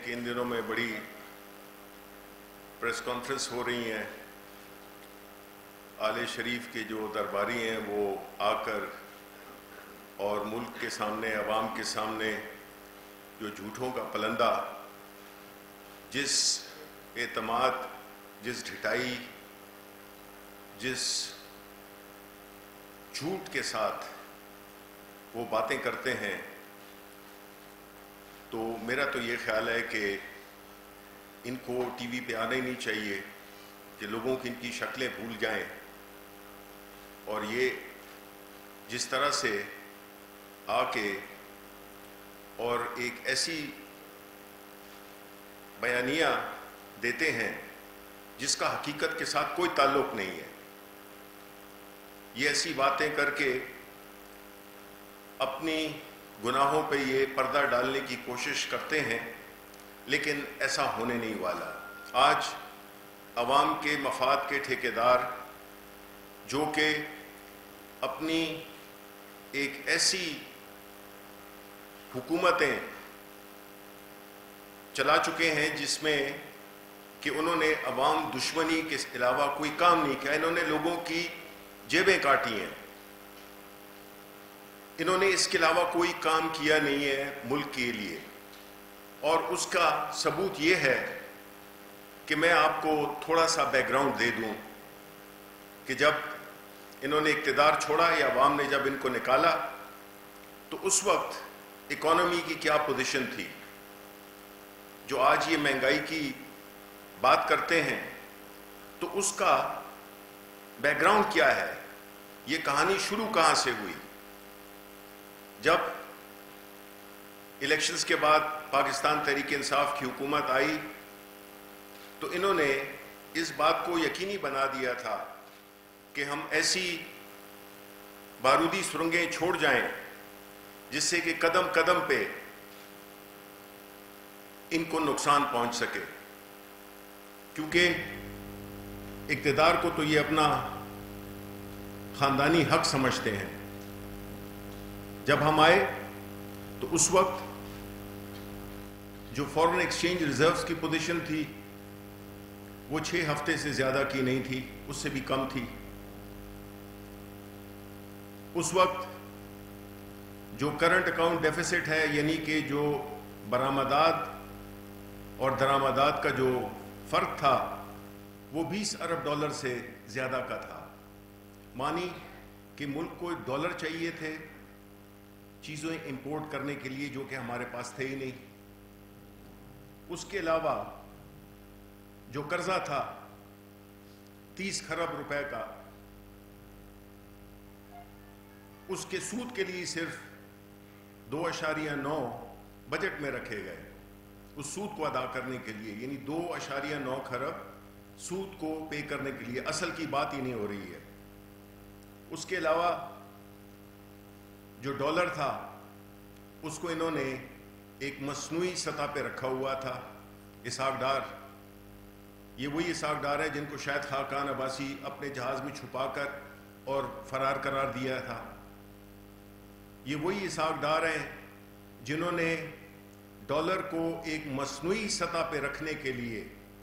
کہ ان دنوں میں بڑی پریس کانفرنس ہو رہی ہیں، آل شریف کے جو درباری ہیں وہ آ کر اور ملک کے سامنے، عوام کے سامنے جو جھوٹوں کا پلندہ، جس اعتماد، جس ڈھٹائی، جس جھوٹ کے ساتھ وہ باتیں کرتے ہیں، تو میرا تو یہ خیال ہے کہ ان کو ٹی وی پہ آنا ہی نہیں چاہیے، کہ لوگوں کی ان کی شکلیں بھول جائیں، اور یہ جس طرح سے آ کے اور ایک ایسی بیانیہ دیتے ہیں جس کا حقیقت کے ساتھ کوئی تعلق نہیں ہے، یہ ایسی باتیں کر کے اپنی گناہوں پہ یہ پردہ ڈالنے کی کوشش کرتے ہیں، لیکن ایسا ہونے نہیں والا۔ آج عوام کے مفاد کے ٹھیکیدار جو کہ اپنی ایک ایسی حکومتیں چلا چکے ہیں جس میں کہ انہوں نے عوام دشمنی کے علاوہ کوئی کام نہیں کیا، انہوں نے لوگوں کی جیبیں کاٹی ہیں، انہوں نے اس کے علاوہ کوئی کام کیا نہیں ہے ملک کے لیے۔ اور اس کا ثبوت یہ ہے کہ میں آپ کو تھوڑا سا بیک گراؤنڈ دے دوں کہ جب انہوں نے اقتدار چھوڑا یا عوام نے جب ان کو نکالا تو اس وقت اکانومی کی کیا پوزیشن تھی۔ جو آج یہ مہنگائی کی بات کرتے ہیں تو اس کا بیک گراؤنڈ کیا ہے، یہ کہانی شروع کہاں سے ہوئی۔ جب الیکشنز کے بعد پاکستان تحریک انصاف کی حکومت آئی تو انہوں نے اس بات کو یقینی بنا دیا تھا کہ ہم ایسی بارودی سرنگیں چھوڑ جائیں جس سے کہ قدم قدم پہ ان کو نقصان پہنچ سکے، کیونکہ اقتدار کو تو یہ اپنا خاندانی حق سمجھتے ہیں۔ جب ہم آئے تو اس وقت جو فورن ایکسچینج ریزروز کی پوزیشن تھی وہ 6 ہفتے سے زیادہ کی نہیں تھی، اس سے بھی کم تھی۔ اس وقت جو کرنٹ اکاؤنٹ ڈیفیسٹ ہے، یعنی کہ جو برآمدات اور درآمدات کا جو فرق تھا وہ 20 ارب ڈالر سے زیادہ کا تھا، مانی کہ ملک کو ڈالر چاہیے تھے چیزیں امپورٹ کرنے کے لیے جو کہ ہمارے پاس تھے ہی نہیں۔ اس کے علاوہ جو قرضہ تھا 30 کھرب روپے کا، اس کے سود کے لیے صرف 2.9 بجٹ میں رکھے گئے اس سود کو ادا کرنے کے لیے، یعنی 2.9 کھرب سود کو پے کرنے کے لیے، اصل کی بات ہی نہیں ہو رہی ہے۔ اس کے علاوہ جو ڈالر تھا اس کو انہوں نے ایک مصنوعی سطح پہ رکھا ہوا تھا۔ اسحاق ڈار، یہ وہی اسحاق ڈار ہے جن کو شاید خاقان عباسی اپنے جہاز میں چھپا کر اور فرار قرار دیا تھا۔ یہ وہی اسحاق ڈار ہیں جنہوں نے ڈالر کو ایک مصنوعی سطح پہ رکھنے کے لیے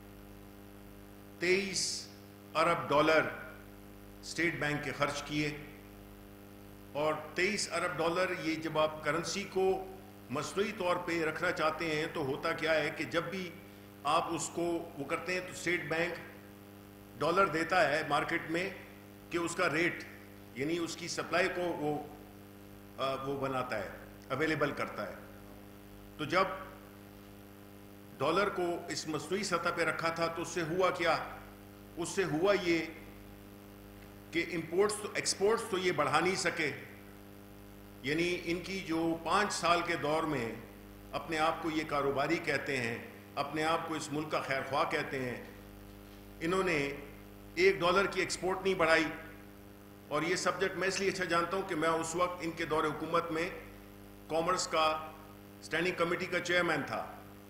23 ارب ڈالر اسٹیٹ بینک کے خرچ کیے، اور 23 ارب ڈالر یہ جب آپ کرنسی کو مصنوعی طور پہ رکھنا چاہتے ہیں تو ہوتا کیا ہے کہ جب بھی آپ اس کو وہ کرتے ہیں تو اسٹیٹ بینک ڈالر دیتا ہے مارکیٹ میں کہ اس کا ریٹ، یعنی اس کی سپلائی کو وہ بناتا ہے، اویلیبل کرتا ہے۔ تو جب ڈالر کو اس مصنوعی سطح پہ رکھا تھا تو اس سے ہوا کیا؟ اس سے ہوا یہ کہ امپورٹس تو ایکسپورٹس تو یہ بڑھا نہیں سکے، یعنی ان کی جو 5 سال کے دور میں اپنے آپ کو یہ کاروباری کہتے ہیں، اپنے آپ کو اس ملک کا خیر خواہ کہتے ہیں، انہوں نے $1 کی ایکسپورٹ نہیں بڑھائی۔ اور یہ سبجیکٹ میں اس لیے اچھا جانتا ہوں کہ میں اس وقت ان کے دور حکومت میں کامرس کا اسٹینڈنگ کمیٹی کا چیئرمین تھا۔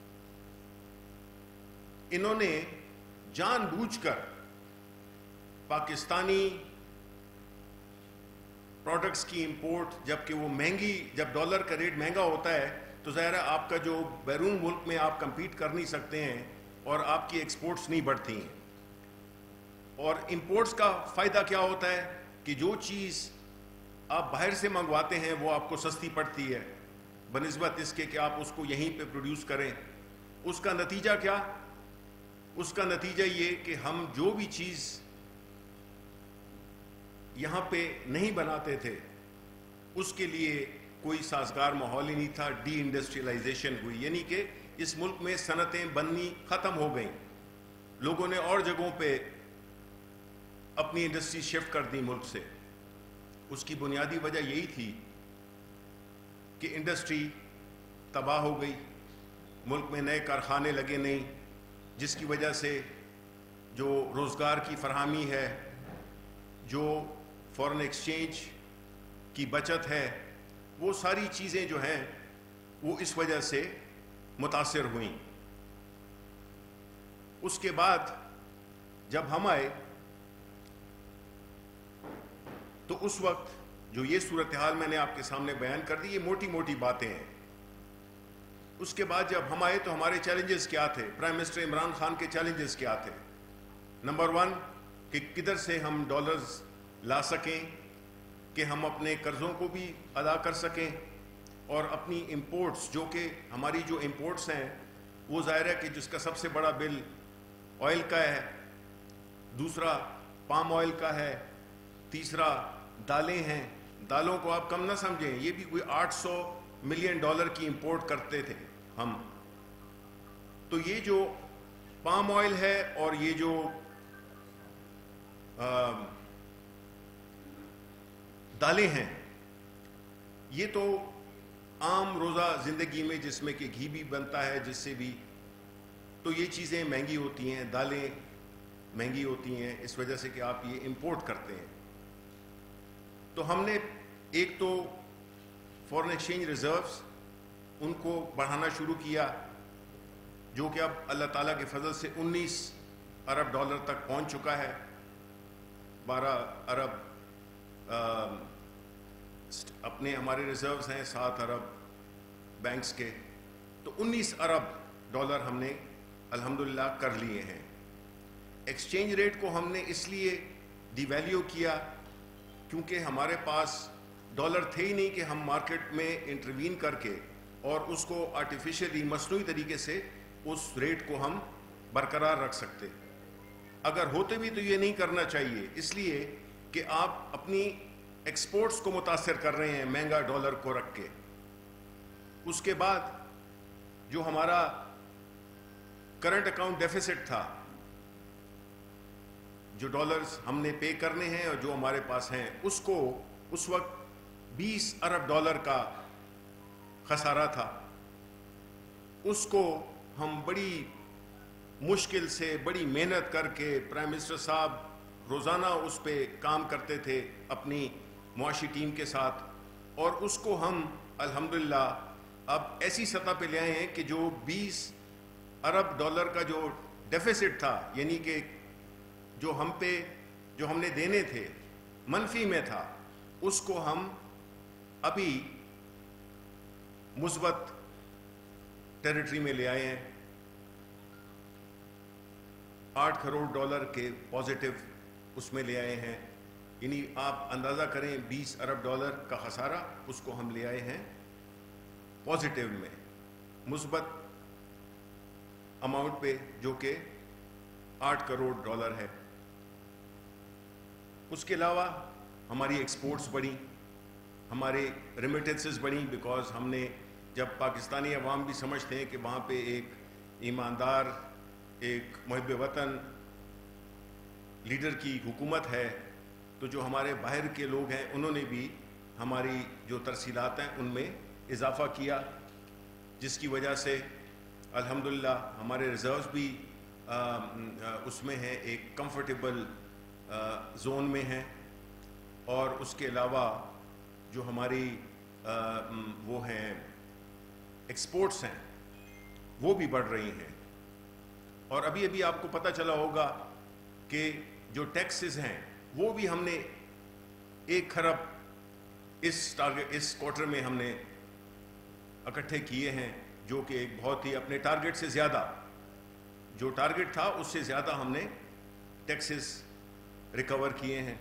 انہوں نے جان بوجھ کر پاکستانی پروڈکٹس کی امپورٹ، جبکہ وہ مہنگی، جب ڈالر کا ریٹ مہنگا ہوتا ہے تو ظاہر ہے آپ کا جو بیرون ملک میں آپ کمپیٹ کر نہیں سکتے ہیں اور آپ کی ایکسپورٹس نہیں بڑھتی ہیں. اور امپورٹس کا فائدہ کیا ہوتا ہے کہ جو چیز آپ باہر سے منگواتے ہیں وہ آپ کو سستی پڑتی ہے بنسبت اس کے کہ آپ اس کو یہیں پہ پروڈیوس کریں. اس کا نتیجہ کیا؟ اس کا نتیجہ یہ کہ ہم جو بھی چیز یہاں پہ نہیں بناتے تھے اس کے لیے کوئی سازگار ماحول ہی نہیں تھا. ڈی انڈسٹریلائزیشن ہوئی، یعنی کہ اس ملک میں صنعتیں بننی ختم ہو گئیں. لوگوں نے اور جگہوں پہ اپنی انڈسٹری شفٹ کر دی ملک سے. اس کی بنیادی وجہ یہی تھی کہ انڈسٹری تباہ ہو گئی، ملک میں نئے کارخانے لگے نہیں، جس کی وجہ سے جو روزگار کی فراہمی ہے، جو فورن ایکسچینج کی بچت ہے، وہ ساری چیزیں جو ہیں وہ اس وجہ سے متاثر ہوئیں. اس کے بعد جب ہم آئے تو اس وقت جو یہ صورتحال میں نے آپ کے سامنے بیان کر دی، یہ موٹی موٹی باتیں ہیں. اس کے بعد جب ہم آئے تو ہمارے چیلنجز کیا تھے؟ پرائم منسٹر عمران خان کے چیلنجز کیا تھے؟ نمبر 1 کہ کدھر سے ہم ڈالرز لا سکیں کہ ہم اپنے قرضوں کو بھی ادا کر سکیں اور اپنی امپورٹس، جو کہ ہماری جو امپورٹس ہیں وہ ظاہر ہے کہ جس کا سب سے بڑا بل آئل کا ہے، دوسرا پام آئل کا ہے، تیسرا دالیں ہیں. دالوں کو آپ کم نہ سمجھیں، یہ بھی کوئی $800 ملین کی امپورٹ کرتے تھے ہم. تو یہ جو پام آئل ہے اور یہ جو دالیں ہیں، یہ تو عام روزہ زندگی میں جس میں کہ گھی بھی بنتا ہے، جس سے بھی، تو یہ چیزیں مہنگی ہوتی ہیں، دالیں مہنگی ہوتی ہیں اس وجہ سے کہ آپ یہ امپورٹ کرتے ہیں. تو ہم نے ایک تو فورن ایکسچینج ریزروز ان کو بڑھانا شروع کیا، جو کہ اب اللہ تعالیٰ کے فضل سے $19 ارب تک پہنچ چکا ہے. 12 ارب اپنے ہمارے ریزروز ہیں، 7 ارب بینکس کے، تو $19 ارب ہم نے الحمدللہ کر لیے ہیں. ایکسچینج ریٹ کو ہم نے اس لیے ڈی ویلیو کیا کیونکہ ہمارے پاس ڈالر تھے ہی نہیں کہ ہم مارکیٹ میں انٹروین کر کے اور اس کو آرٹیفیشلی مصنوعی طریقے سے اس ریٹ کو ہم برقرار رکھ سکتے. اگر ہوتے بھی تو یہ نہیں کرنا چاہیے، اس لیے کہ آپ اپنی ایکسپورٹس کو متاثر کر رہے ہیں مہنگا ڈالر کو رکھ کے. اس کے بعد جو ہمارا کرنٹ اکاؤنٹ ڈیفیسٹ تھا، جو ڈالرز ہم نے پے کرنے ہیں اور جو ہمارے پاس ہیں، اس کو اس وقت $20 ارب کا خسارہ تھا. اس کو ہم بڑی مشکل سے، بڑی محنت کر کے، پرائم منسٹر صاحب روزانہ اس پہ کام کرتے تھے اپنی معاشی ٹیم کے ساتھ، اور اس کو ہم الحمدللہ اب ایسی سطح پہ لے آئے ہیں کہ جو $20 ارب کا جو ڈیفیسٹ تھا، یعنی کہ جو ہم نے دینے تھے منفی میں تھا، اس کو ہم ابھی مثبت ٹیریٹری میں لے آئے ہیں. $8 کروڑ کے پازیٹیو اس میں لے آئے ہیں. یعنی آپ اندازہ کریں $20 ارب کا خسارہ، اس کو ہم لے آئے ہیں پازیٹیو میں، مثبت اماؤنٹ پہ، جو کہ $8 کروڑ ہے. اس کے علاوہ ہماری ایکسپورٹس بڑھی، ہمارے ریمیٹنسز بڑھی، بیکاز ہم نے، جب پاکستانی عوام بھی سمجھتے ہیں کہ وہاں پہ ایک ایماندار، ایک محب وطن لیڈر کی حکومت ہے، تو جو ہمارے باہر کے لوگ ہیں انہوں نے بھی ہماری جو ترسیلات ہیں ان میں اضافہ کیا، جس کی وجہ سے الحمدللہ ہمارے ریزروز بھی اس میں ہیں، ایک کمفرٹیبل زون میں ہیں. اور اس کے علاوہ جو ہماری وہ ہیں ایکسپورٹس ہیں وہ بھی بڑھ رہی ہیں. اور ابھی آپ کو پتہ چلا ہوگا کہ جو ٹیکسز ہیں وہ بھی ہم نے 1 کھرب اس کوارٹر میں ہم نے اکٹھے کیے ہیں جو کہ ایک بہت ہی اپنے ٹارگٹ سے زیادہ، جو ٹارگٹ تھا اس سے زیادہ ہم نے ٹیکسز ریکور کیے ہیں۔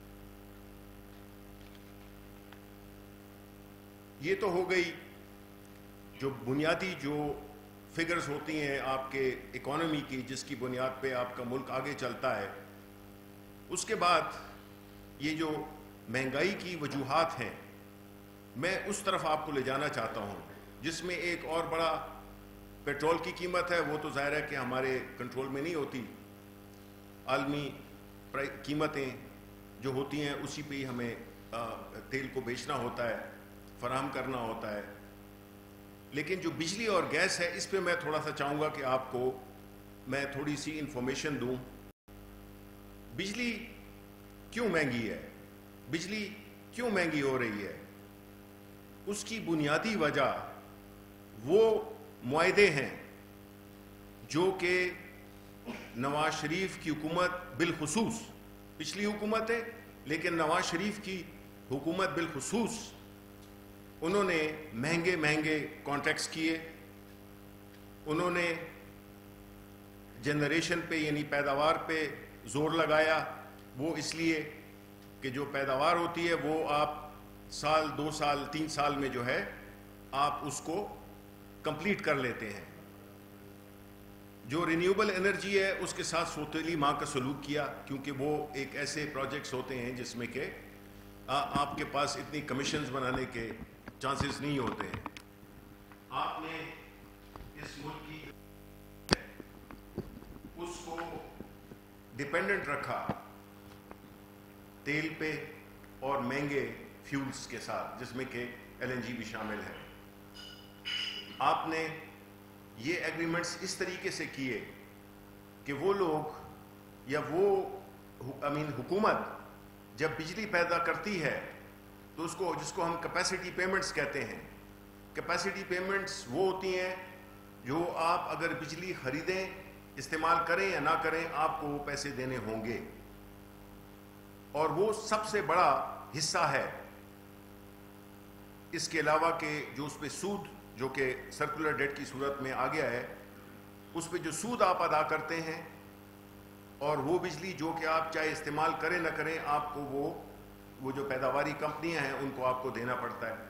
یہ تو ہو گئی جو بنیادی جو فگرز ہوتی ہیں آپ کے اکانومی کی، جس کی بنیاد پہ آپ کا ملک آگے چلتا ہے۔ اس کے بعد یہ جو مہنگائی کی وجوہات ہیں، میں اس طرف آپ کو لے جانا چاہتا ہوں، جس میں ایک اور بڑا پیٹرول کی قیمت ہے۔ وہ تو ظاہر ہے کہ ہمارے کنٹرول میں نہیں ہوتی، عالمی قیمتیں جو ہوتی ہیں اسی پہ ہی ہمیں تیل کو بیچنا ہوتا ہے، فراہم کرنا ہوتا ہے۔ لیکن جو بجلی اور گیس ہے، اس پہ میں تھوڑا سا چاہوں گا کہ آپ کو میں تھوڑی سی انفارمیشن دوں۔ بجلی کیوں مہنگی ہے؟ بجلی کیوں مہنگی ہو رہی ہے؟ اس کی بنیادی وجہ وہ معاہدے ہیں جو کہ نواز شریف کی حکومت بالخصوص، پچھلی حکومت ہے لیکن نواز شریف کی حکومت بالخصوص، انہوں نے مہنگے مہنگے کانٹریکٹس کیے۔ انہوں نے جنریشن پہ یعنی پیداوار پہ زور لگایا، وہ اس لیے کہ جو پیداوار ہوتی ہے وہ آپ سال 2 سال 3 سال میں جو ہے آپ اس کو کمپلیٹ کر لیتے ہیں۔ جو رینیوبل انرجی ہے اس کے ساتھ سوتیلی ماں کا سلوک کیا، کیونکہ وہ ایک ایسے پروجیکٹس ہوتے ہیں جس میں کہ آپ کے پاس اتنی کمیشنز بنانے کے چانسز نہیں ہوتے ہیں۔ آپ نے اس ملک کی اس کو ڈیپینڈنٹ رکھا تیل پہ اور مہنگے فیولز کے ساتھ، جس میں کہ LNG بھی شامل ہے۔ آپ نے یہ ایگریمنٹس اس طریقے سے کیے کہ وہ لوگ یا وہ حکومت جب بجلی پیدا کرتی ہے تو اس کو، جس کو ہم کیپیسٹی پیمنٹس کہتے ہیں، کیپیسٹی پیمنٹس وہ ہوتی ہیں جو آپ اگر بجلی خریدیں، استعمال کریں یا نہ کریں، آپ کو وہ پیسے دینے ہوں گے، اور وہ سب سے بڑا حصہ ہے۔ اس کے علاوہ کہ جو اس پہ سود، جو کہ سرکولر ڈیٹ کی صورت میں آ گیا ہے، اس پہ جو سود آپ ادا کرتے ہیں، اور وہ بجلی جو کہ آپ چاہے استعمال کریں نہ کریں، آپ کو وہ جو پیداواری کمپنیاں ہیں ان کو آپ کو دینا پڑتا ہے۔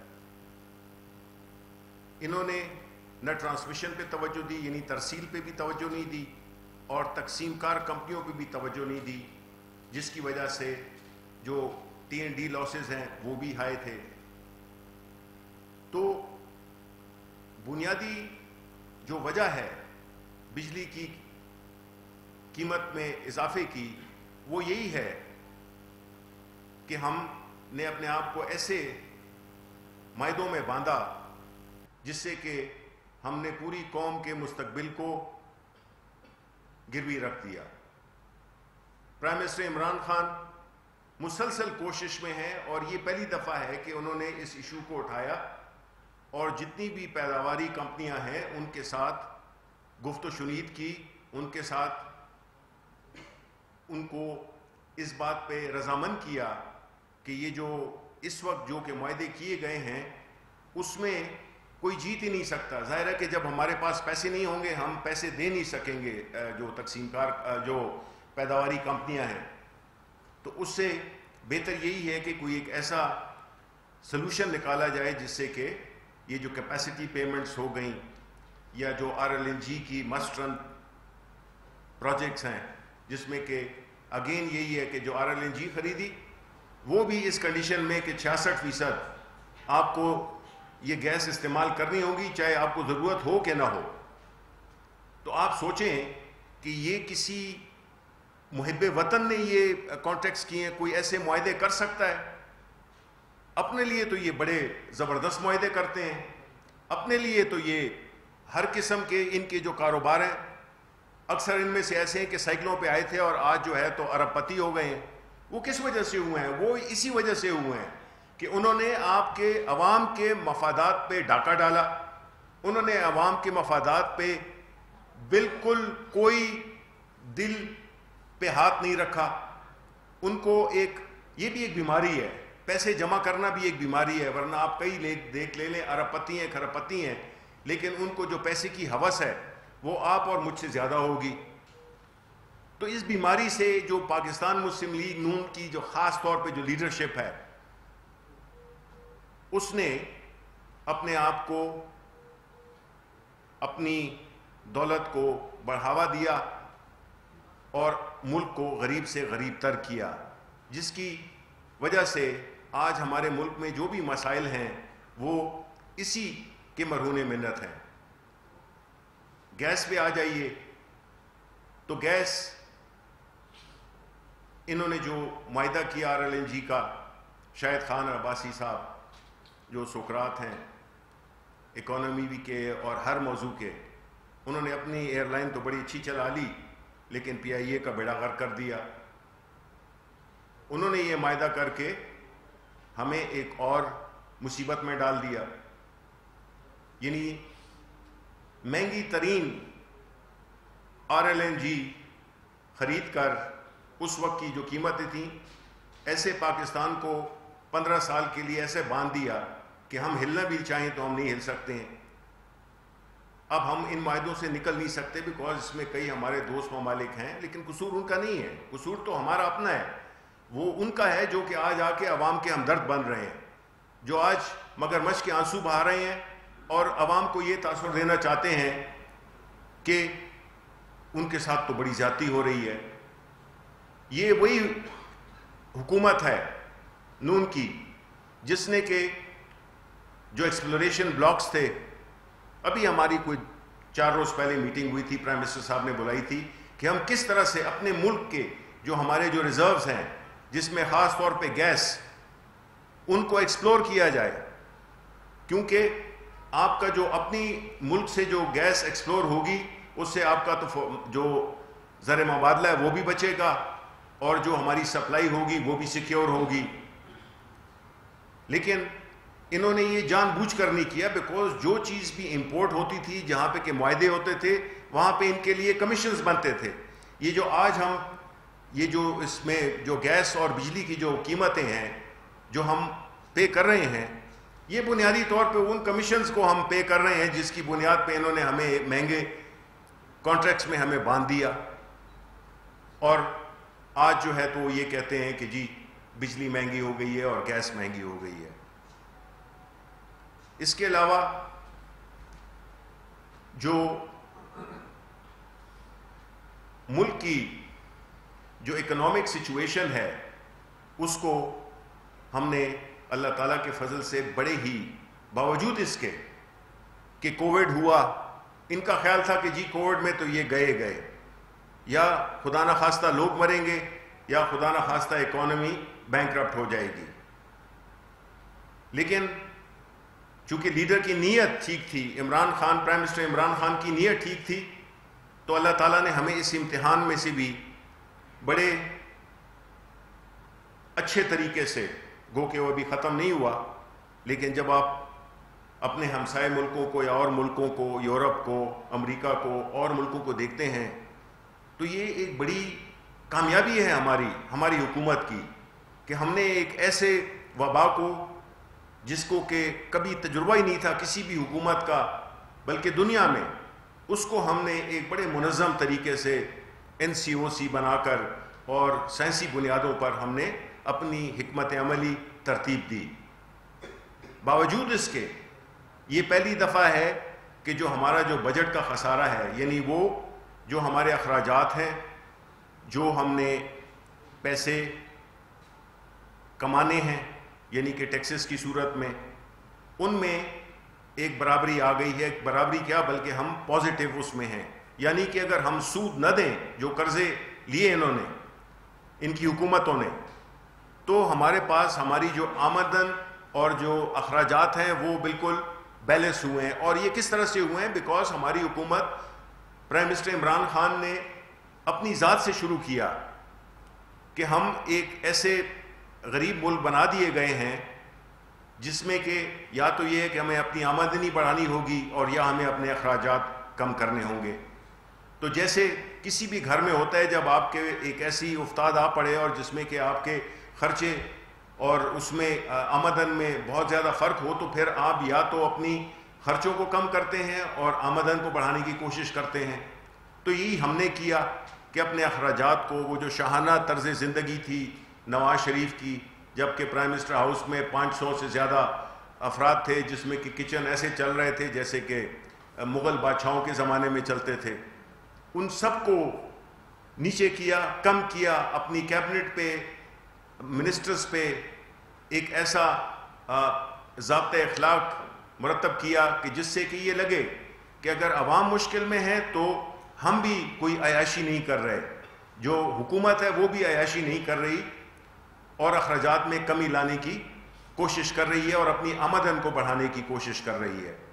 انہوں نے نہ ٹرانسمیشن پہ توجہ دی، یعنی ترسیل پہ بھی توجہ نہیں دی، اور تقسیم کار کمپنیوں پہ بھی توجہ نہیں دی، جس کی وجہ سے جو T&D لاسز ہیں وہ بھی ہائی تھے۔ تو بنیادی جو وجہ ہے بجلی کی قیمت میں اضافے کی، وہ یہی ہے کہ ہم نے اپنے آپ کو ایسے معاہدوں میں باندھا جس سے کہ ہم نے پوری قوم کے مستقبل کو گروی رکھ دیا۔ پرائم منسٹر عمران خان مسلسل کوشش میں ہیں، اور یہ پہلی دفعہ ہے کہ انہوں نے اس ایشو کو اٹھایا، اور جتنی بھی پیداواری کمپنیاں ہیں ان کے ساتھ گفت و شنید کی، ان کے ساتھ ان کو اس بات پہ رضامند کیا کہ یہ جو اس وقت جو کہ معاہدے کیے گئے ہیں اس میں کوئی جیت ہی نہیں سکتا۔ ظاہر ہے کہ جب ہمارے پاس پیسے نہیں ہوں گے ہم پیسے دے نہیں سکیں گے جو تقسیم کار جو پیداواری کمپنیاں ہیں، تو اس سے بہتر یہی ہے کہ کوئی ایک ایسا سلوشن نکالا جائے جس سے کہ یہ جو کیپیسٹی پیمنٹس ہو گئیں یا جو RLNG کی مسٹ رن پروجیکٹس ہیں، جس میں کہ اگین یہی ہے کہ جو RLNG خریدی وہ بھی اس کنڈیشن میں کہ 66% آپ کو یہ گیس استعمال کرنی ہوگی چاہے آپ کو ضرورت ہو کہ نہ ہو۔ تو آپ سوچیں کہ یہ کسی محب وطن نے یہ کانٹریکٹس کیے ہیں، کوئی ایسے معاہدے کر سکتا ہے؟ اپنے لیے تو یہ بڑے زبردست معاہدے کرتے ہیں، اپنے لیے تو یہ ہر قسم کے ان کے جو کاروبار ہیں اکثر ان میں سے ایسے ہیں کہ سائیکلوں پہ آئے تھے اور آج جو ہے تو ارب پتی ہو گئے ہیں۔ وہ کس وجہ سے ہوئے ہیں؟ وہ اسی وجہ سے ہوئے ہیں کہ انہوں نے آپ کے عوام کے مفادات پہ ڈاکہ ڈالا، انہوں نے عوام کے مفادات پہ بالکل کوئی دل پہ ہاتھ نہیں رکھا۔ ان کو یہ بھی ایک بیماری ہے پیسے جمع کرنا بھی ایک بیماری ہے، ورنہ آپ کئی دیکھ لے لیں، ارب پتی ہیں، کھرب پتی ہیں، لیکن ان کو جو پیسے کی ہوس ہے وہ آپ اور مجھ سے زیادہ ہوگی۔ تو اس بیماری سے جو پاکستان مسلم لیگ نون کی جو خاص طور پہ جو لیڈرشپ ہے، اس نے اپنے آپ کو، اپنی دولت کو بڑھاوا دیا اور ملک کو غریب سے غریب تر کیا، جس کی وجہ سے آج ہمارے ملک میں جو بھی مسائل ہیں وہ اسی کے مرہون منت ہیں۔ گیس پہ آ جائیے تو گیس انہوں نے جو معاہدہ کیا RLNG کا، شاہد خان عباسی صاحب جو سقراط ہیں اکانومی بھی کے اور ہر موضوع کے، انہوں نے اپنی ایئر لائن تو بڑی اچھی چلا لی لیکن PIA کا بیڑا غرق کر دیا۔ انہوں نے یہ معاہدہ کر کے ہمیں ایک اور مصیبت میں ڈال دیا، یعنی مہنگی ترین RLNG خرید کر اس وقت کی جو قیمتیں تھیں، ایسے پاکستان کو 15 سال کے لیے ایسے باندھ دیا کہ ہم ہلنا بھی چاہیں تو ہم نہیں ہل سکتے ہیں۔ اب ہم ان معاہدوں سے نکل نہیں سکتے بیکاز اس میں کئی ہمارے دوست ممالک ہیں، لیکن قصور ان کا نہیں ہے، قصور تو ہمارا اپنا ہے، وہ ان کا ہے جو کہ آج آ کے عوام کے ہمدرد بن رہے ہیں، جو آج مگرمچھ کے آنسو بہا رہے ہیں اور عوام کو یہ تاثر دینا چاہتے ہیں کہ ان کے ساتھ تو بڑی زیادتی ہو رہی ہے۔ یہ وہی حکومت ہے نون کی جس نے کہ جو ایکسپلوریشن بلاکس تھے، ابھی ہماری کوئی 4 روز پہلے میٹنگ ہوئی تھی، پرائم منسٹر صاحب نے بلائی تھی کہ ہم کس طرح سے اپنے ملک کے جو ہمارے جو ریزروز ہیں، جس میں خاص طور پہ گیس، ان کو ایکسپلور کیا جائے، کیونکہ آپ کا جو اپنی ملک سے جو گیس ایکسپلور ہوگی اس سے آپ کا تو جو زر مبادلہ ہے وہ بھی بچے گا اور جو ہماری سپلائی ہوگی وہ بھی سیکیور ہوگی۔ لیکن انہوں نے یہ جان بوجھ کر نہیں کیا، بیکاز جو چیز بھی امپورٹ ہوتی تھی، جہاں پہ کہ معاہدے ہوتے تھے، وہاں پہ ان کے لیے کمیشنز بنتے تھے۔ یہ جو آج ہم یہ جو اس میں جو گیس اور بجلی کی جو قیمتیں ہیں جو ہم پے کر رہے ہیں، یہ بنیادی طور پہ ان کمیشنز کو ہم پے کر رہے ہیں جس کی بنیاد پہ انہوں نے ہمیں مہنگے کانٹریکٹس میں ہمیں باندھ دیا، اور آج جو ہے تو یہ کہتے ہیں کہ جی بجلی مہنگی ہو گئی ہے اور گیس مہنگی ہو گئی ہے۔ اس کے علاوہ جو ملک کی جو اکنامک سچویشن ہے اس کو ہم نے اللہ تعالیٰ کے فضل سے بڑے ہی باوجود اس کے کہ کووڈ ہوا، ان کا خیال تھا کہ جی کووڈ میں تو یہ گئے یا خدا نخواستہ لوگ مریں گے یا خدا نخواستہ اکانومی بینکرپٹ ہو جائے گی، لیکن چونکہ لیڈر کی نیت ٹھیک تھی، عمران خان، پرائم منسٹر عمران خان کی نیت ٹھیک تھی، تو اللہ تعالیٰ نے ہمیں اس امتحان میں سے بھی بڑے اچھے طریقے سے، گو کہ وہ ابھی ختم نہیں ہوا، لیکن جب آپ اپنے ہمسائے ملکوں کو یا اور ملکوں کو، یورپ کو، امریکہ کو اور ملکوں کو دیکھتے ہیں تو یہ ایک بڑی کامیابی ہے ہماری حکومت کی کہ ہم نے ایک ایسے وبا کو، جس کو کہ کبھی تجربہ ہی نہیں تھا کسی بھی حکومت کا بلکہ دنیا میں، اس کو ہم نے ایک بڑے منظم طریقے سے NCOC بنا کر اور سائنسی بنیادوں پر ہم نے اپنی حکمت عملی ترتیب دی۔ باوجود اس کے یہ پہلی دفعہ ہے کہ جو ہمارا جو بجٹ کا خسارہ ہے، یعنی وہ جو ہمارے اخراجات ہیں، جو ہم نے پیسے کمانے ہیں یعنی کہ ٹیکسز کی صورت میں، ان میں ایک برابری آ گئی ہے۔ ایک برابری کیا بلکہ ہم پازیٹیو اس میں ہیں، یعنی کہ اگر ہم سود نہ دیں جو قرضے لیے انہوں نے، ان کی حکومتوں نے، تو ہمارے پاس ہماری جو آمدن اور جو اخراجات ہیں وہ بالکل بیلنس ہوئے ہیں۔ اور یہ کس طرح سے ہوئے ہیں؟ بیکاز ہماری حکومت، پرائم منسٹر عمران خان نے اپنی ذات سے شروع کیا کہ ہم ایک ایسے غریب ملک بنا دیے گئے ہیں جس میں کہ یا تو یہ ہے کہ ہمیں اپنی آمدنی بڑھانی ہوگی اور یا ہمیں اپنے اخراجات کم کرنے ہوں گے۔ تو جیسے کسی بھی گھر میں ہوتا ہے، جب آپ کے ایک ایسی افتاد آ پڑے اور جس میں کہ آپ کے خرچے اور اس میں آمدن میں بہت زیادہ فرق ہو تو پھر آپ یا تو اپنی خرچوں کو کم کرتے ہیں اور آمدن کو بڑھانے کی کوشش کرتے ہیں. تو یہی ہم نے کیا کہ اپنے اخراجات کو, وہ جو شاہانہ طرز زندگی تھی نواز شریف کی, جبکہ پرائم منسٹر ہاؤس میں 500 سے زیادہ افراد تھے جس میں کہ کچن ایسے چل رہے تھے جیسے کہ مغل بادشاہوں کے زمانے میں چلتے تھے, ان سب کو نیچے کیا, کم کیا. اپنی کیبنٹ پہ, منسٹرز پہ ایک ایسا ضابطۂ اخلاق مرتب کیا کہ جس سے کہ یہ لگے کہ اگر عوام مشکل میں ہے تو ہم بھی کوئی عیاشی نہیں کر رہے, جو حکومت ہے وہ بھی عیاشی نہیں کر رہی اور اخراجات میں کمی لانے کی کوشش کر رہی ہے اور اپنی آمدن کو بڑھانے کی کوشش کر رہی ہے.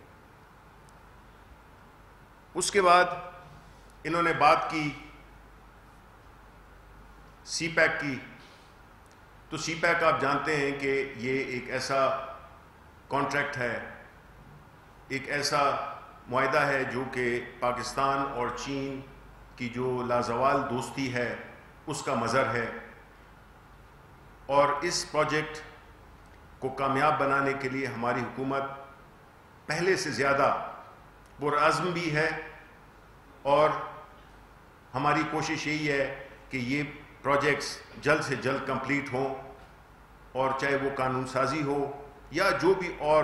اس کے بعد انہوں نے بات کی سی پیک کی. تو سی پیک آپ جانتے ہیں کہ یہ ایک ایسا کانٹریکٹ ہے, ایک ایسا معاہدہ ہے جو کہ پاکستان اور چین کی جو لازوال دوستی ہے اس کا مظہر ہے, اور اس پروجیکٹ کو کامیاب بنانے کے لیے ہماری حکومت پہلے سے زیادہ پرعزم بھی ہے, اور ہماری کوشش یہی ہے کہ یہ پروجیکٹس جلد سے جلد کمپلیٹ ہوں, اور چاہے وہ قانون سازی ہو یا جو بھی اور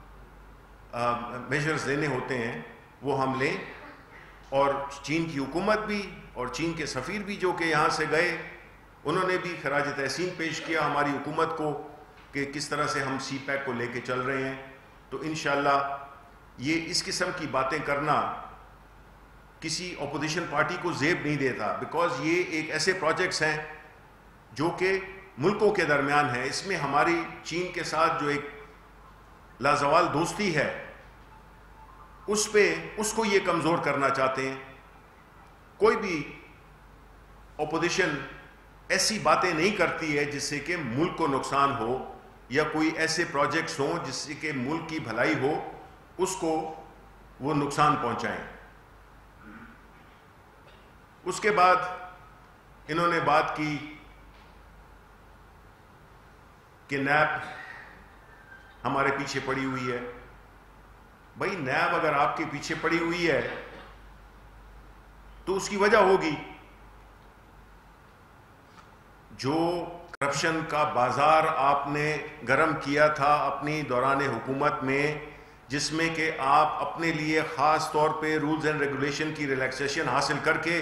میجرز لینے ہوتے ہیں وہ ہم لیں. اور چین کی حکومت بھی اور چین کے سفیر بھی جو کہ یہاں سے گئے, انہوں نے بھی خراج تحسین پیش کیا ہماری حکومت کو کہ کس طرح سے ہم سی پیک کو لے کے چل رہے ہیں. تو انشاءاللہ یہ اس قسم کی باتیں کرنا کسی اپوزیشن پارٹی کو زیب نہیں دیتا, بیکاز یہ ایک ایسے پروجیکٹس ہیں جو کہ ملکوں کے درمیان ہیں. اس میں ہماری چین کے ساتھ جو ایک لازوال دوستی ہے اس کو یہ کمزور کرنا چاہتے ہیں. کوئی بھی اپوزیشن ایسی باتیں نہیں کرتی ہے جس سے کہ ملک کو نقصان ہو یا کوئی ایسے پروجیکٹس ہوں جس سے کہ ملک کی بھلائی ہو اس کو وہ نقصان پہنچائیں. اس کے بعد انہوں نے بات کی کہ نیب ہمارے پیچھے پڑی ہوئی ہے. بھائی نیب اگر آپ کے پیچھے پڑی ہوئی ہے تو اس کی وجہ ہوگی. جو کرپشن کا بازار آپ نے گرم کیا تھا اپنی دوران حکومت میں, جس میں کہ آپ اپنے لیے خاص طور پہ رولز اینڈ ریگولیشن کی ریلیکسیشن حاصل کر کے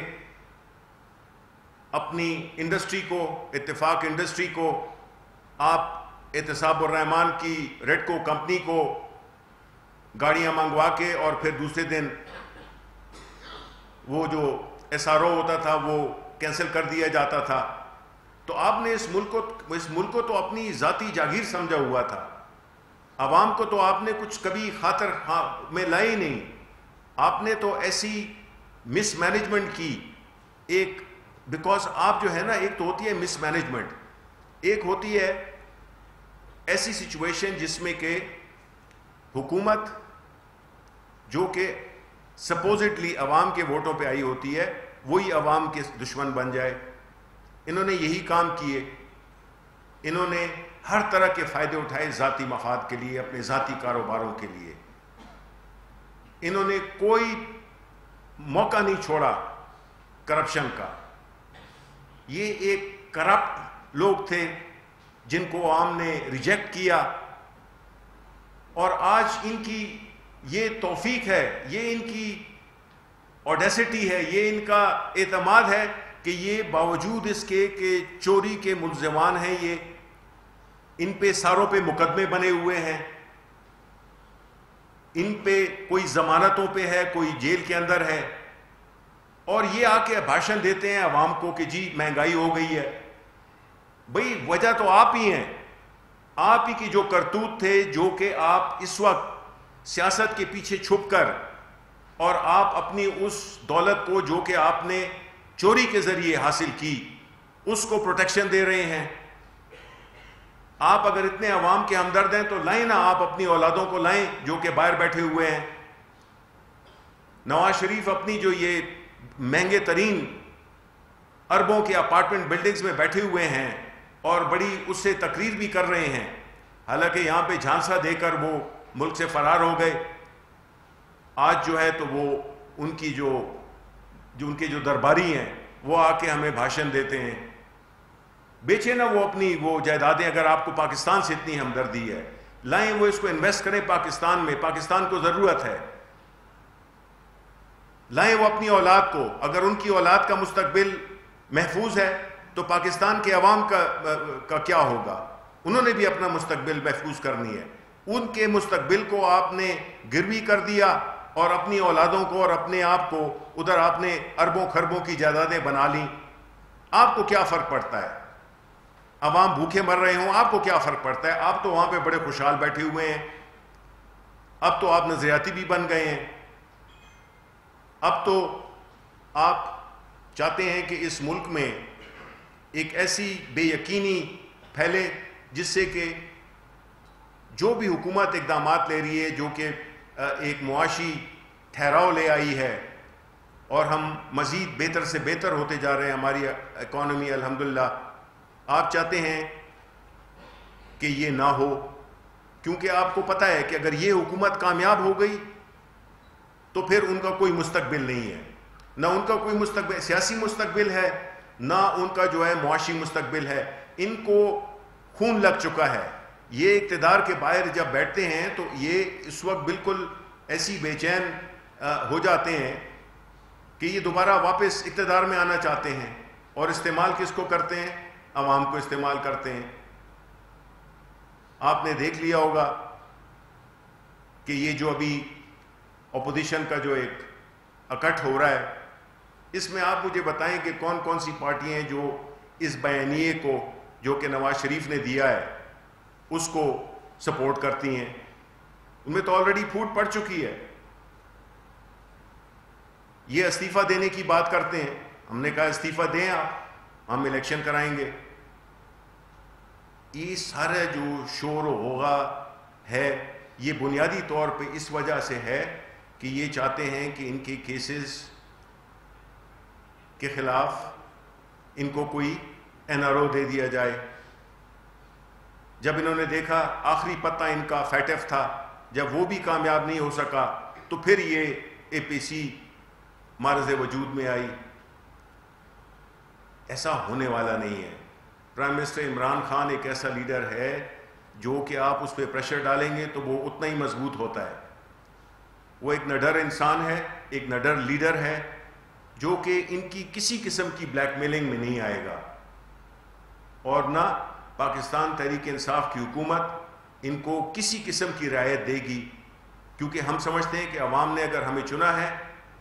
اپنی انڈسٹری کو, اتفاق انڈسٹری کو, آپ احتساب الرحمان کی ریڈکو کمپنی کو گاڑیاں منگوا کے اور پھر دوسرے دن وہ جو ایس آر او ہوتا تھا وہ کینسل کر دیا جاتا تھا. تو آپ نے اس ملک کو تو اپنی ذاتی جاگیر سمجھا ہوا تھا. عوام کو تو آپ نے کچھ کبھی خاطر میں لائے نہیں. آپ نے تو ایسی مس مینجمنٹ کی ایک, بیکاز آپ جو ہے نا, ایک تو ہوتی ہے مس مینجمنٹ, ایک ہوتی ہے ایسی سچویشن جس میں کہ حکومت جو کہ سپوزٹلی عوام کے ووٹوں پہ آئی ہوتی ہے وہی عوام کے دشمن بن جائے. انہوں نے یہی کام کیے. انہوں نے ہر طرح کے فائدے اٹھائے ذاتی مفاد کے لیے, اپنے ذاتی کاروباروں کے لیے. انہوں نے کوئی موقع نہیں چھوڑا کرپشن کا. یہ ایک کرپٹ لوگ تھے جن کو عوام نے ریجیکٹ کیا, اور آج ان کی یہ توفیق ہے, یہ ان کی اوڈیسٹی ہے, یہ ان کا اعتماد ہے کہ یہ باوجود اس کے کہ چوری کے ملزمان ہیں, یہ ان پہ ساروں پہ مقدمے بنے ہوئے ہیں, ان پہ کوئی ضمانتوں پہ ہے, کوئی جیل کے اندر ہے, اور یہ آ کے بھاشن دیتے ہیں عوام کو کہ جی مہنگائی ہو گئی ہے. بھئی وجہ تو آپ ہی ہیں, آپ ہی کی جو کرتوت تھے, جو کہ آپ اس وقت سیاست کے پیچھے چھپ کر اور آپ اپنی اس دولت کو جو کہ آپ نے چوری کے ذریعے حاصل کی اس کو پروٹیکشن دے رہے ہیں. آپ اگر اتنے عوام کے ہمدرد ہیں تو لائیں نا, آپ اپنی اولادوں کو لائیں جو کہ باہر بیٹھے ہوئے ہیں. نواز شریف اپنی جو یہ مہنگے ترین اربوں کے اپارٹمنٹ بلڈنگز میں بیٹھے ہوئے ہیں, اور بڑی اس سے تقریر بھی کر رہے ہیں، حالانکہ یہاں پہ جھانسا دے کر وہ ملک سے فرار ہو گئے۔ آج جو ہے تو وہ ان کی جو ان کے جو درباری ہیں وہ آ کے ہمیں بھاشن دیتے ہیں۔ بیچے نا وہ اپنی وہ جائیدادیں، اگر آپ کو پاکستان سے اتنی ہمدردی ہے، لائیں وہ اس کو انویسٹ کریں پاکستان میں، پاکستان کو ضرورت ہے۔ لائیں وہ اپنی اولاد کو، اگر ان کی اولاد کا مستقبل محفوظ ہے تو پاکستان کے عوام کا کیا ہوگا؟ انہوں نے بھی اپنا مستقبل محفوظ کرنی ہے۔ ان کے مستقبل کو آپ نے گروی کر دیا اور اپنی اولادوں کو اور اپنے آپ کو ادھر آپ نے اربوں خربوں کی جائیدادیں بنا لیں۔ آپ کو کیا فرق پڑتا ہے؟ عوام بھوکے مر رہے ہوں، آپ کو کیا فرق پڑتا ہے؟ آپ تو وہاں پہ بڑے خوشحال بیٹھے ہوئے ہیں۔ اب تو آپ نظریاتی بھی بن گئے ہیں۔ اب تو آپ چاہتے ہیں کہ اس ملک میں ایک ایسی بے یقینی پھیلے جس سے کہ جو بھی حکومت اقدامات لے رہی ہے، جو کہ ایک معاشی ٹھہراؤ لے آئی ہے، اور ہم مزید بہتر سے بہتر ہوتے جا رہے ہیں، ہماری اکانومی الحمدللہ۔ آپ چاہتے ہیں کہ یہ نہ ہو، کیونکہ آپ کو پتہ ہے کہ اگر یہ حکومت کامیاب ہو گئی تو پھر ان کا کوئی مستقبل نہیں ہے، نہ ان کا کوئی مستقبل سیاسی مستقبل ہے، نہ ان کا جو ہے معاشی مستقبل ہے۔ ان کو خون لگ چکا ہے۔ یہ اقتدار کے باہر جب بیٹھتے ہیں تو یہ اس وقت بالکل ایسی بے چین ہو جاتے ہیں کہ یہ دوبارہ واپس اقتدار میں آنا چاہتے ہیں، اور استعمال کس کو کرتے ہیں؟ عوام کو استعمال کرتے ہیں۔ آپ نے دیکھ لیا ہوگا کہ یہ جو ابھی اپوزیشن کا جو ایک اکٹھ ہو رہا ہے، اس میں آپ مجھے بتائیں کہ کون کون سی پارٹیاں ہیں جو اس بیانیے کو جو کہ نواز شریف نے دیا ہے اس کو سپورٹ کرتی ہیں؟ ان میں تو آلریڈی پھوٹ پڑ چکی ہے۔ یہ استعفیٰ دینے کی بات کرتے ہیں، ہم نے کہا استعفیٰ دیں آپ، ہم الیکشن کرائیں گے۔ یہ سارا جو شور و غوغا ہے یہ بنیادی طور پہ اس وجہ سے ہے کہ یہ چاہتے ہیں کہ ان کے کیسز کے خلاف ان کو کوئی این آر او دے دیا جائے۔ جب انہوں نے دیکھا آخری پتہ ان کا فیٹف تھا، جب وہ بھی کامیاب نہیں ہو سکا تو پھر یہ اے پی سی معرض وجود میں آئی۔ ایسا ہونے والا نہیں ہے۔ پرائم منسٹر عمران خان ایک ایسا لیڈر ہے جو کہ آپ اس پہ پریشر ڈالیں گے تو وہ اتنا ہی مضبوط ہوتا ہے۔ وہ ایک نڈر انسان ہے، ایک نڈر لیڈر ہے جو کہ ان کی کسی قسم کی بلیک میلنگ میں نہیں آئے گا، اور نہ پاکستان تحریک انصاف کی حکومت ان کو کسی قسم کی رعایت دے گی، کیونکہ ہم سمجھتے ہیں کہ عوام نے اگر ہمیں چنا ہے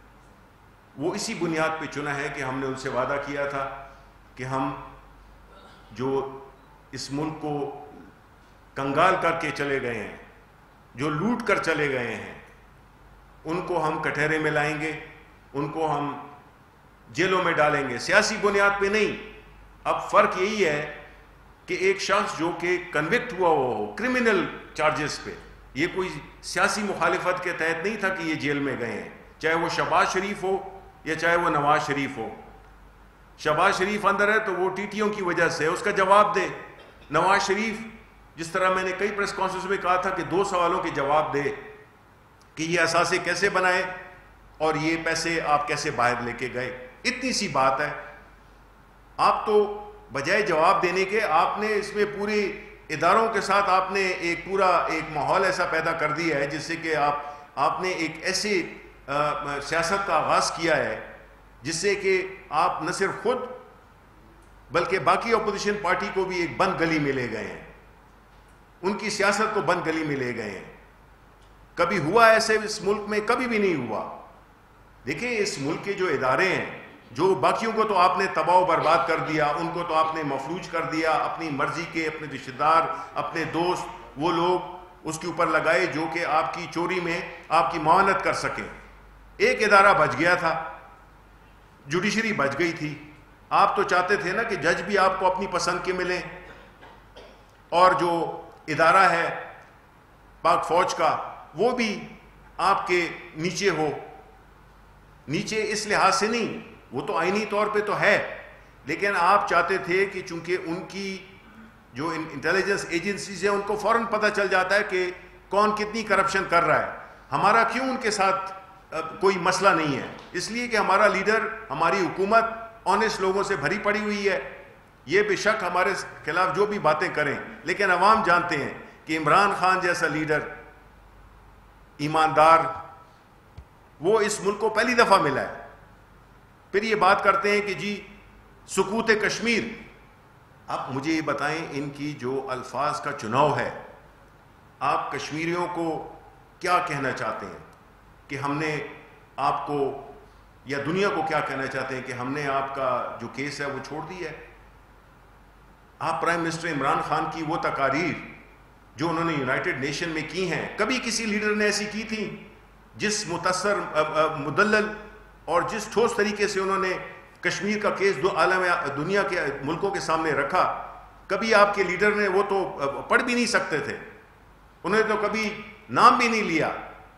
وہ اسی بنیاد پہ چنا ہے کہ ہم نے ان سے وعدہ کیا تھا کہ ہم جو اس ملک کو کنگال کر کے چلے گئے ہیں، جو لوٹ کر چلے گئے ہیں، ان کو ہم کٹہرے میں لائیں گے، ان کو ہم جیلوں میں ڈالیں گے، سیاسی بنیاد پہ نہیں۔ اب فرق یہی ہے کہ ایک شخص جو کہ کنوکٹ ہوا ہو کرمنل چارجز پہ، یہ کوئی سیاسی مخالفت کے تحت نہیں تھا کہ یہ جیل میں گئے ہیں، چاہے وہ شہباز شریف ہو یا چاہے وہ نواز شریف ہو۔ شہباز شریف اندر ہے تو وہ ٹی ٹیوں کی وجہ سے، اس کا جواب دے۔ نواز شریف جس طرح میں نے کئی پریس کانفرنس میں کہا تھا کہ 2 سوالوں کے جواب دے کہ یہ اثاثے کیسے بنائے اور یہ پیسے آپ کیسے باہر لے کے گئے۔ اتنی سی بات ہے۔ آپ تو بجائے جواب دینے کے آپ نے اس میں پورے اداروں کے ساتھ آپ نے ایک پورا ایک ماحول ایسا پیدا کر دیا ہے جس سے کہ آپ نے ایک ایسے سیاست کا آغاز کیا ہے جس سے کہ آپ نہ صرف خود بلکہ باقی اپوزیشن پارٹی کو بھی ایک بند گلی میں لے گئے ہیں، ان کی سیاست کو بند گلی میں لے گئے ہیں۔ کبھی ہوا ایسے اس ملک میں؟ کبھی بھی نہیں ہوا۔ دیکھیں اس ملک کے جو ادارے ہیں، جو باقیوں کو تو آپ نے تباہ و برباد کر دیا، ان کو تو آپ نے مفلوج کر دیا، اپنی مرضی کے اپنے رشتہ دار، اپنے دوست، وہ لوگ اس کے اوپر لگائے جو کہ آپ کی چوری میں آپ کی معاونت کر سکیں۔ ایک ادارہ بچ گیا تھا، جوڈیشری بچ گئی تھی۔ آپ تو چاہتے تھے نا کہ جج بھی آپ کو اپنی پسند کے ملیں، اور جو ادارہ ہے پاک فوج کا وہ بھی آپ کے نیچے ہو۔ نیچے اس لحاظ سے نہیں، وہ تو آئینی طور پہ تو ہے، لیکن آپ چاہتے تھے کہ چونکہ ان کی جو انٹیلیجنس ایجنسیز ہیں ان کو فوراً پتہ چل جاتا ہے کہ کون کتنی کرپشن کر رہا ہے. ہمارا کیوں ان کے ساتھ کوئی مسئلہ نہیں ہے؟ اس لیے کہ ہمارا لیڈر، ہماری حکومت آنیسٹ لوگوں سے بھری پڑی ہوئی ہے. یہ بے شک ہمارے خلاف جو بھی باتیں کریں، لیکن عوام جانتے ہیں کہ عمران خان جیسا لیڈر ایماندار وہ اس ملک کو پہلی دفعہ ملا ہے. پھر یہ بات کرتے ہیں کہ جی سکوت کشمیر. آپ مجھے یہ بتائیں، ان کی جو الفاظ کا چناؤ ہے، آپ کشمیریوں کو کیا کہنا چاہتے ہیں کہ ہم نے آپ کو، یا دنیا کو کیا کہنا چاہتے ہیں کہ ہم نے آپ کا جو کیس ہے وہ چھوڑ دیا ہے؟ آپ پرائم منسٹر عمران خان کی وہ تقاریر جو انہوں نے یونائٹڈ نیشن میں کی ہیں، کبھی کسی لیڈر نے ایسی کی تھی؟ جس متصر مدلل اور جس ٹھوس طریقے سے انہوں نے کشمیر کا کیس عالم دنیا کے ملکوں کے سامنے رکھا، کبھی آپ کے لیڈر نے، وہ تو پڑھ بھی نہیں سکتے تھے، انہوں نے تو کبھی نام بھی نہیں لیا.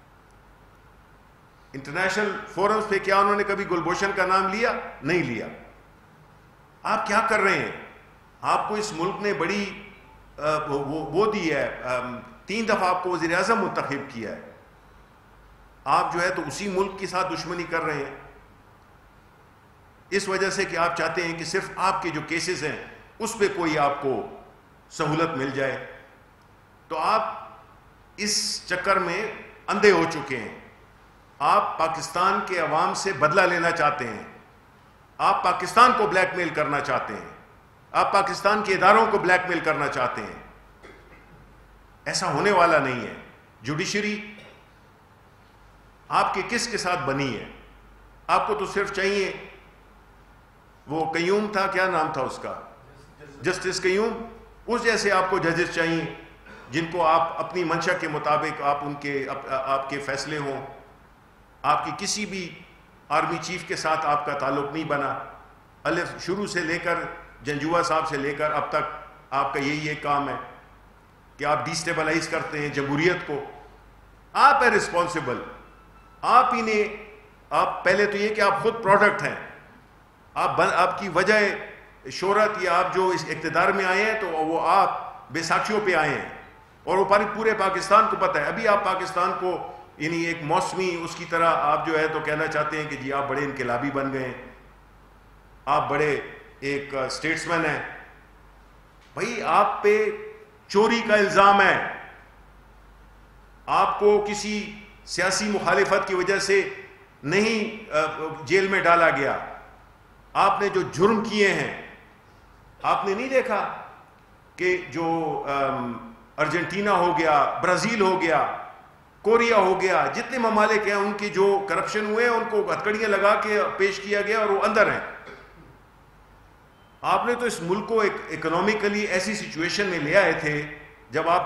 انٹرنیشنل فورمز پہ کیا انہوں نے کبھی گلبھوشن کا نام لیا؟ نہیں لیا. آپ کیا کر رہے ہیں؟ آپ کو اس ملک نے بڑی وہ دی ہے، 3 دفعہ آپ کو وزیر اعظم منتخب کیا ہے. آپ جو ہے تو اسی ملک کے ساتھ دشمنی کر رہے ہیں اس وجہ سے کہ آپ چاہتے ہیں کہ صرف آپ کے جو کیسز ہیں اس پہ کوئی آپ کو سہولت مل جائے. تو آپ اس چکر میں اندھے ہو چکے ہیں. آپ پاکستان کے عوام سے بدلہ لینا چاہتے ہیں، آپ پاکستان کو بلیک میل کرنا چاہتے ہیں، آپ پاکستان کے اداروں کو بلیک میل کرنا چاہتے ہیں. ایسا ہونے والا نہیں ہے. جوڈیشری آپ کے کس کے ساتھ بنی ہے؟ آپ کو تو صرف چاہیے، وہ قیوم تھا، کیا نام تھا اس کا، جسٹس قیوم، اس جیسے آپ کو ججز چاہیے جن کو آپ اپنی منشا کے مطابق آپ کے فیصلے ہوں. آپ کی کسی بھی آرمی چیف کے ساتھ آپ کا تعلق نہیں بنا. شروع سے لے کر جنجوعہ صاحب سے لے کر اب تک آپ کا یہی ایک کام ہے کہ آپ ڈیسٹیبلائز کرتے ہیں جمہوریت کو. آپ ہیں رسپانسبل. آپ ہی نے، آپ پہلے تو یہ کہ آپ خود پروڈکٹ ہیں، آپ کی وجہ شہرت یا آپ جو اس اقتدار میں آئے ہیں تو وہ آپ بیساکھیوں پہ آئے ہیں اور وہ پورے پاکستان کو پتہ ہے. ابھی آپ پاکستان کو یعنی ایک موسمی اس کی طرح آپ جو ہے تو کہنا چاہتے ہیں کہ جی آپ بڑے انقلابی بن گئے ہیں، آپ بڑے ایک اسٹیٹسمین ہیں. بھائی آپ پہ چوری کا الزام ہے، آپ کو کسی سیاسی مخالفت کی وجہ سے نہیں جیل میں ڈالا گیا. آپ نے جو جرم کیے ہیں، آپ نے نہیں دیکھا کہ جو ارجنٹینا ہو گیا، برازیل ہو گیا، کوریا ہو گیا، جتنے ممالک ہیں ان کی جو کرپشن ہوئے ان کو ہتکڑیاں لگا کے پیش کیا گیا اور وہ اندر ہیں. آپ نے تو اس ملک کو ایک اکنومیکلی ایسی سچویشن میں لے آئے تھے جب آپ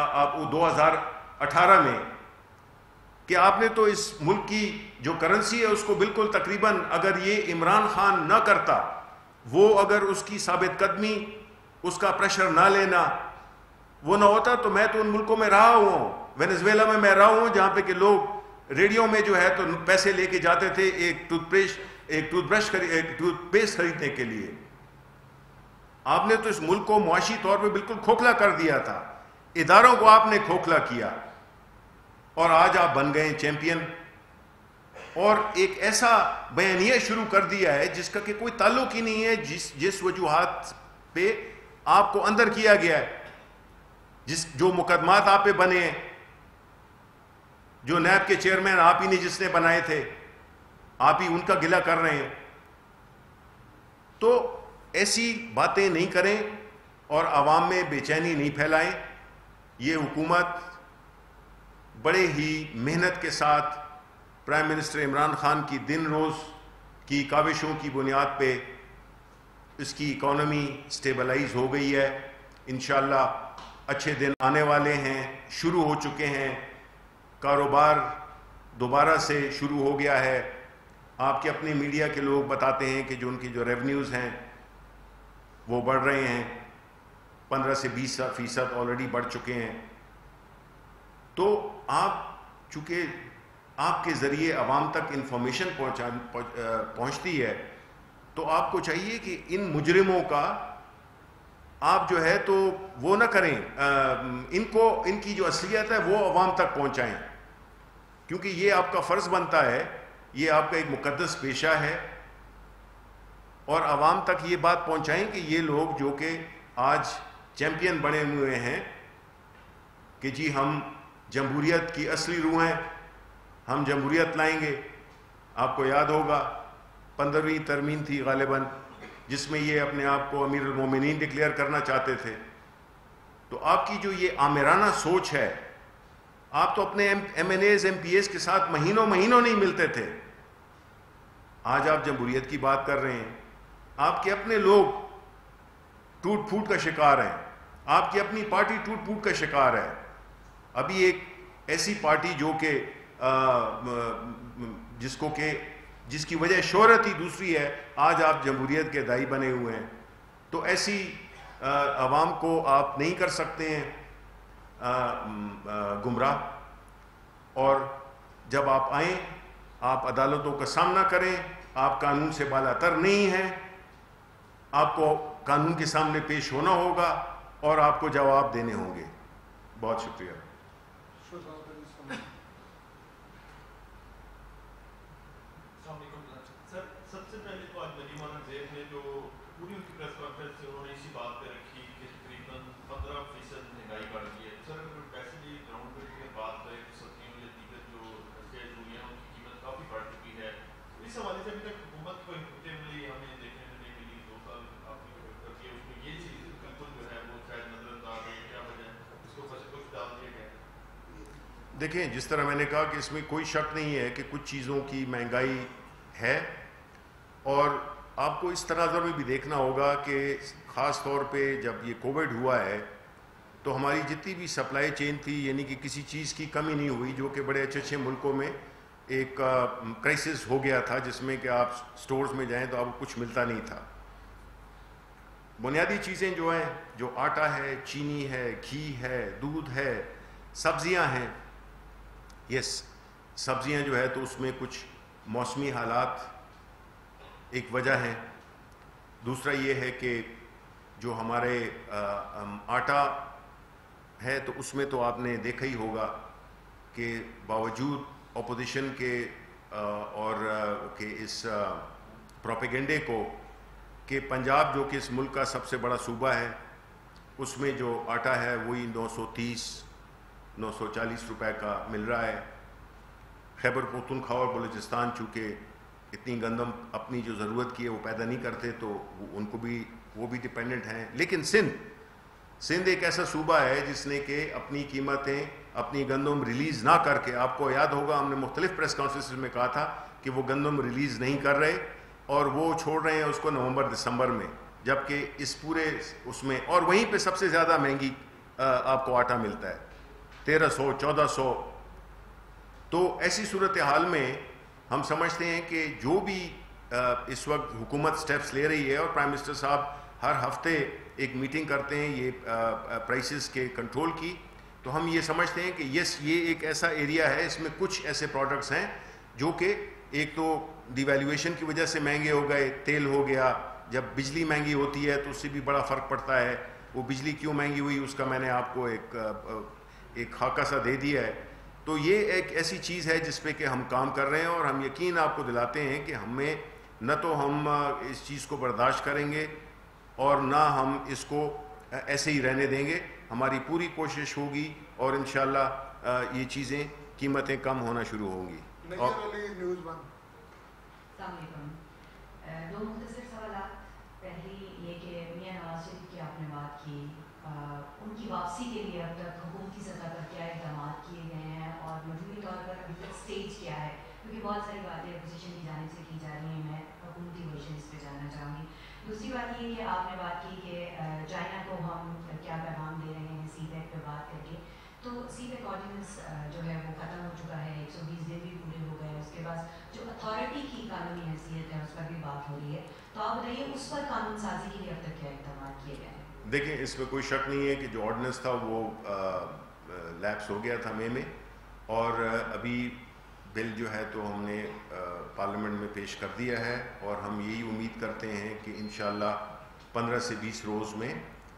2018 میں، کہ آپ نے تو اس ملک کی جو کرنسی ہے اس کو بالکل تقریباً، اگر یہ عمران خان نہ کرتا، وہ اگر اس کی ثابت قدمی، اس کا پریشر نہ لینا وہ نہ ہوتا، تو میں تو ان ملکوں میں رہا ہوں. وینزویلا میں رہا ہوں جہاں پہ کہ لوگ ریڈیو میں جو ہے تو پیسے لے کے جاتے تھے ایک ٹوتھ پیسٹ خریدنے کے لیے. آپ نے تو اس ملک کو معاشی طور پہ بالکل کھوکھلا کر دیا تھا، اداروں کو آپ نے کھوکھلا کیا، اور آج آپ بن گئے چیمپئن. اور ایک ایسا بیانیہ شروع کر دیا ہے جس کا کہ کوئی تعلق ہی نہیں ہے جس وجوہات پہ آپ کو اندر کیا گیا ہے، جو مقدمات آپ پہ بنے ہیں، جو نیب کے چیئرمین آپ ہی نے جس نے بنائے تھے، آپ ہی ان کا گلہ کر رہے ہیں. تو ایسی باتیں نہیں کریں اور عوام میں بے چینی نہیں پھیلائیں. یہ حکومت بڑے ہی محنت کے ساتھ پرائم منسٹر عمران خان کی دن روز کی کاوشوں کی بنیاد پہ اس کی اکانومی سٹیبلائز ہو گئی ہے. انشاءاللہ اچھے دن آنے والے ہیں، شروع ہو چکے ہیں، کاروبار دوبارہ سے شروع ہو گیا ہے. آپ کے اپنے میڈیا کے لوگ بتاتے ہیں کہ جو ان کی جو ریونیوز ہیں وہ بڑھ رہے ہیں، 15 سے 20% آلریڈی بڑھ چکے ہیں. تو آپ چونکہ آپ کے ذریعے عوام تک انفارمیشن پہنچتی ہے، تو آپ کو چاہیے کہ ان مجرموں کا آپ جو ہے تو وہ نہ کریں، ان کی جو اصلیت ہے وہ عوام تک پہنچائیں، کیونکہ یہ آپ کا فرض بنتا ہے، یہ آپ کا ایک مقدس پیشہ ہے، اور عوام تک یہ بات پہنچائیں کہ یہ لوگ جو کہ آج چیمپئن بنے ہوئے ہیں کہ جی ہم جمہوریت کی اصلی روح ہیں، ہم جمہوریت لائیں گے. آپ کو یاد ہوگا 15ویں ترمیم تھی غالباً، جس میں یہ اپنے آپ کو امیر المومنین ڈکلیئر کرنا چاہتے تھے. تو آپ کی جو یہ آمرانہ سوچ ہے، آپ تو اپنے M N As M P As کے ساتھ مہینوں نہیں ملتے تھے، آج آپ جمہوریت کی بات کر رہے ہیں. آپ کے اپنے لوگ ٹوٹ پھوٹ کا شکار ہیں، آپ کی اپنی پارٹی ٹوٹ پھوٹ کا شکار ہے. ابھی ایک ایسی پارٹی جو کہ جس کی وجہ شہرت ہی دوسری ہے، آج آپ جمہوریت کے داعی بنے ہوئے ہیں. تو ایسی عوام کو آپ نہیں کر سکتے ہیں گمراہ. اور جب آپ آئیں، آپ عدالتوں کا سامنا کریں، آپ قانون سے بالا تر نہیں ہیں، آپ کو قانون کے سامنے پیش ہونا ہوگا اور آپ کو جواب دینے ہوں گے. بہت شکریہ. سر، سب سے پہلے تو آج ندیم احمد زید نے جو پوری ان کی پریس کانفرنس سے انہوں نے اسی بات پہ رکھی کہ تقریباً 15% مہنگائی بڑھ گئی ہے. سر اگر ویسے بھی گراؤنڈ پہ کی بات کریں تو سبزیوں یا دیگر جو اشیاء ضروری ہیں ان کی قیمت کافی بڑھ چکی ہے. اس حوالے سے ابھی تک حکومت کو ہوتے ہوئے ہمیں دیکھنے کو نہیں ملی. 2 سال آپ نے کر کے اس میں یہ چیز بالکل جو ہے وہ شاید نظر انداز ہے. کیا وجہ ہے اس کو کچھ ڈال دیا گیا؟ دیکھیں، جس طرح میں نے کہا کہ اس میں کوئی شک نہیں ہے کہ کچھ چیزوں کی مہنگائی ہے، اور آپ کو اس تناظر میں بھی دیکھنا ہوگا کہ خاص طور پہ جب یہ کووڈ ہوا ہے تو ہماری جتنی بھی سپلائی چین تھی، یعنی کہ کسی چیز کی کمی نہیں ہوئی، جو کہ بڑے اچھے ملکوں میں ایک کرائسس ہو گیا تھا جس میں کہ آپ سٹورز میں جائیں تو آپ کو کچھ ملتا نہیں تھا. بنیادی چیزیں جو ہیں، جو آٹا ہے، چینی ہے، گھی ہے، دودھ ہے، سبزیاں ہیں. یس، سبزیاں جو ہے تو اس میں کچھ موسمی حالات ایک وجہ ہے. دوسرا یہ ہے کہ جو ہمارے آٹا ہے تو اس میں تو آپ نے دیکھا ہی ہوگا کہ باوجود اپوزیشن کے اور کہ اس پروپیگنڈے کو کہ پنجاب جو کہ اس ملک کا سب سے بڑا صوبہ ہے، اس میں جو آٹا ہے وہی 940 روپے کا مل رہا ہے. خیبر پختونخوا اور بلوچستان چونکہ اتنی گندم اپنی جو ضرورت کی ہے وہ پیدا نہیں کرتے تو ان کو بھی وہ بھی ڈپینڈنٹ ہیں. لیکن سندھ ایک ایسا صوبہ ہے جس نے کہ اپنی قیمتیں، اپنی گندم ریلیز نہ کر کے، آپ کو یاد ہوگا ہم نے مختلف پریس کانفرنسز میں کہا تھا کہ وہ گندم ریلیز نہیں کر رہے اور وہ چھوڑ رہے ہیں اس کو نومبر دسمبر میں، جبکہ اس پورے اس میں اور وہیں پہ سب سے زیادہ مہنگی آپ کو آٹا ملتا ہے 1300 1400. تو ایسی صورتحال میں ہم سمجھتے ہیں کہ جو بھی اس وقت حکومت سٹیپس لے رہی ہے، اور پرائم منسٹر صاحب ہر ہفتے ایک میٹنگ کرتے ہیں یہ پرائسز کے کنٹرول کی، تو ہم یہ سمجھتے ہیں کہ یس، یہ ایک ایسا ایریا ہے، اس میں کچھ ایسے پروڈکٹس ہیں جو کہ ایک تو ڈی ویلیویشن کی وجہ سے مہنگے ہو گئے. تیل ہو گیا، جب بجلی مہنگی ہوتی ہے تو اس سے بھی بڑا فرق پڑتا ہے. وہ بجلی کیوں مہنگی ہوئی اس کا میں نے آپ کو ایک خاکہ سا دے دیا ہے. تو یہ ایک ایسی چیز ہے جس پہ کہ ہم کام کر رہے ہیں، اور ہم یقین آپ کو دلاتے ہیں کہ ہمیں نہ تو ہم اس چیز کو برداشت کریں گے اور نہ ہم اس کو ایسے ہی رہنے دیں گے. ہماری پوری کوشش ہوگی اور انشاءاللہ یہ چیزیں، قیمتیں کم ہونا شروع ہوں گی. السلام علیکم. 2 مختصر سوالات. پہلی یہ کہ میاں نواز شریف کی آپ نے بات کی، ان کی واپسی کے لیے اب تک حکومتی سطح پر کیا اقدامات کیے گئے ہیں اور مجموعی طور پر ابھی تک سٹیج کیا ہے؟ کیونکہ بہت ساری باتیں اپوزیشن کی جانب سے کی جا رہی ہیں، میں حکومتی ورژن اس پہ جاننا چاہوں گی. دوسری بات یہ کہ آپ نے بات کی کہ چائنا کو ہم کیا پیغام دے رہے ہیں سی پیک پہ بات کر کے. تو سی پیک آرڈیننس جو ہے وہ ختم ہو چکا ہے، 120 دن بھی پورے ہو گئے. اس کے بعد جو اتھارٹی کی قانونی حیثیت ہے اس پر بھی بات ہو رہی ہے. تو آپ بتائیے اس پر قانون سازی کے لیے اب تک کیا اقدامات کیے گئے ہیں؟ دیکھیں، اس میں کوئی شک نہیں ہے کہ جو آرڈیننس تھا وہ لیپس ہو گیا تھا مئی میں، اور ابھی بل جو ہے تو ہم نے پارلیمنٹ میں پیش کر دیا ہے، اور ہم یہی امید کرتے ہیں کہ انشاءاللہ 15 سے 20 روز میں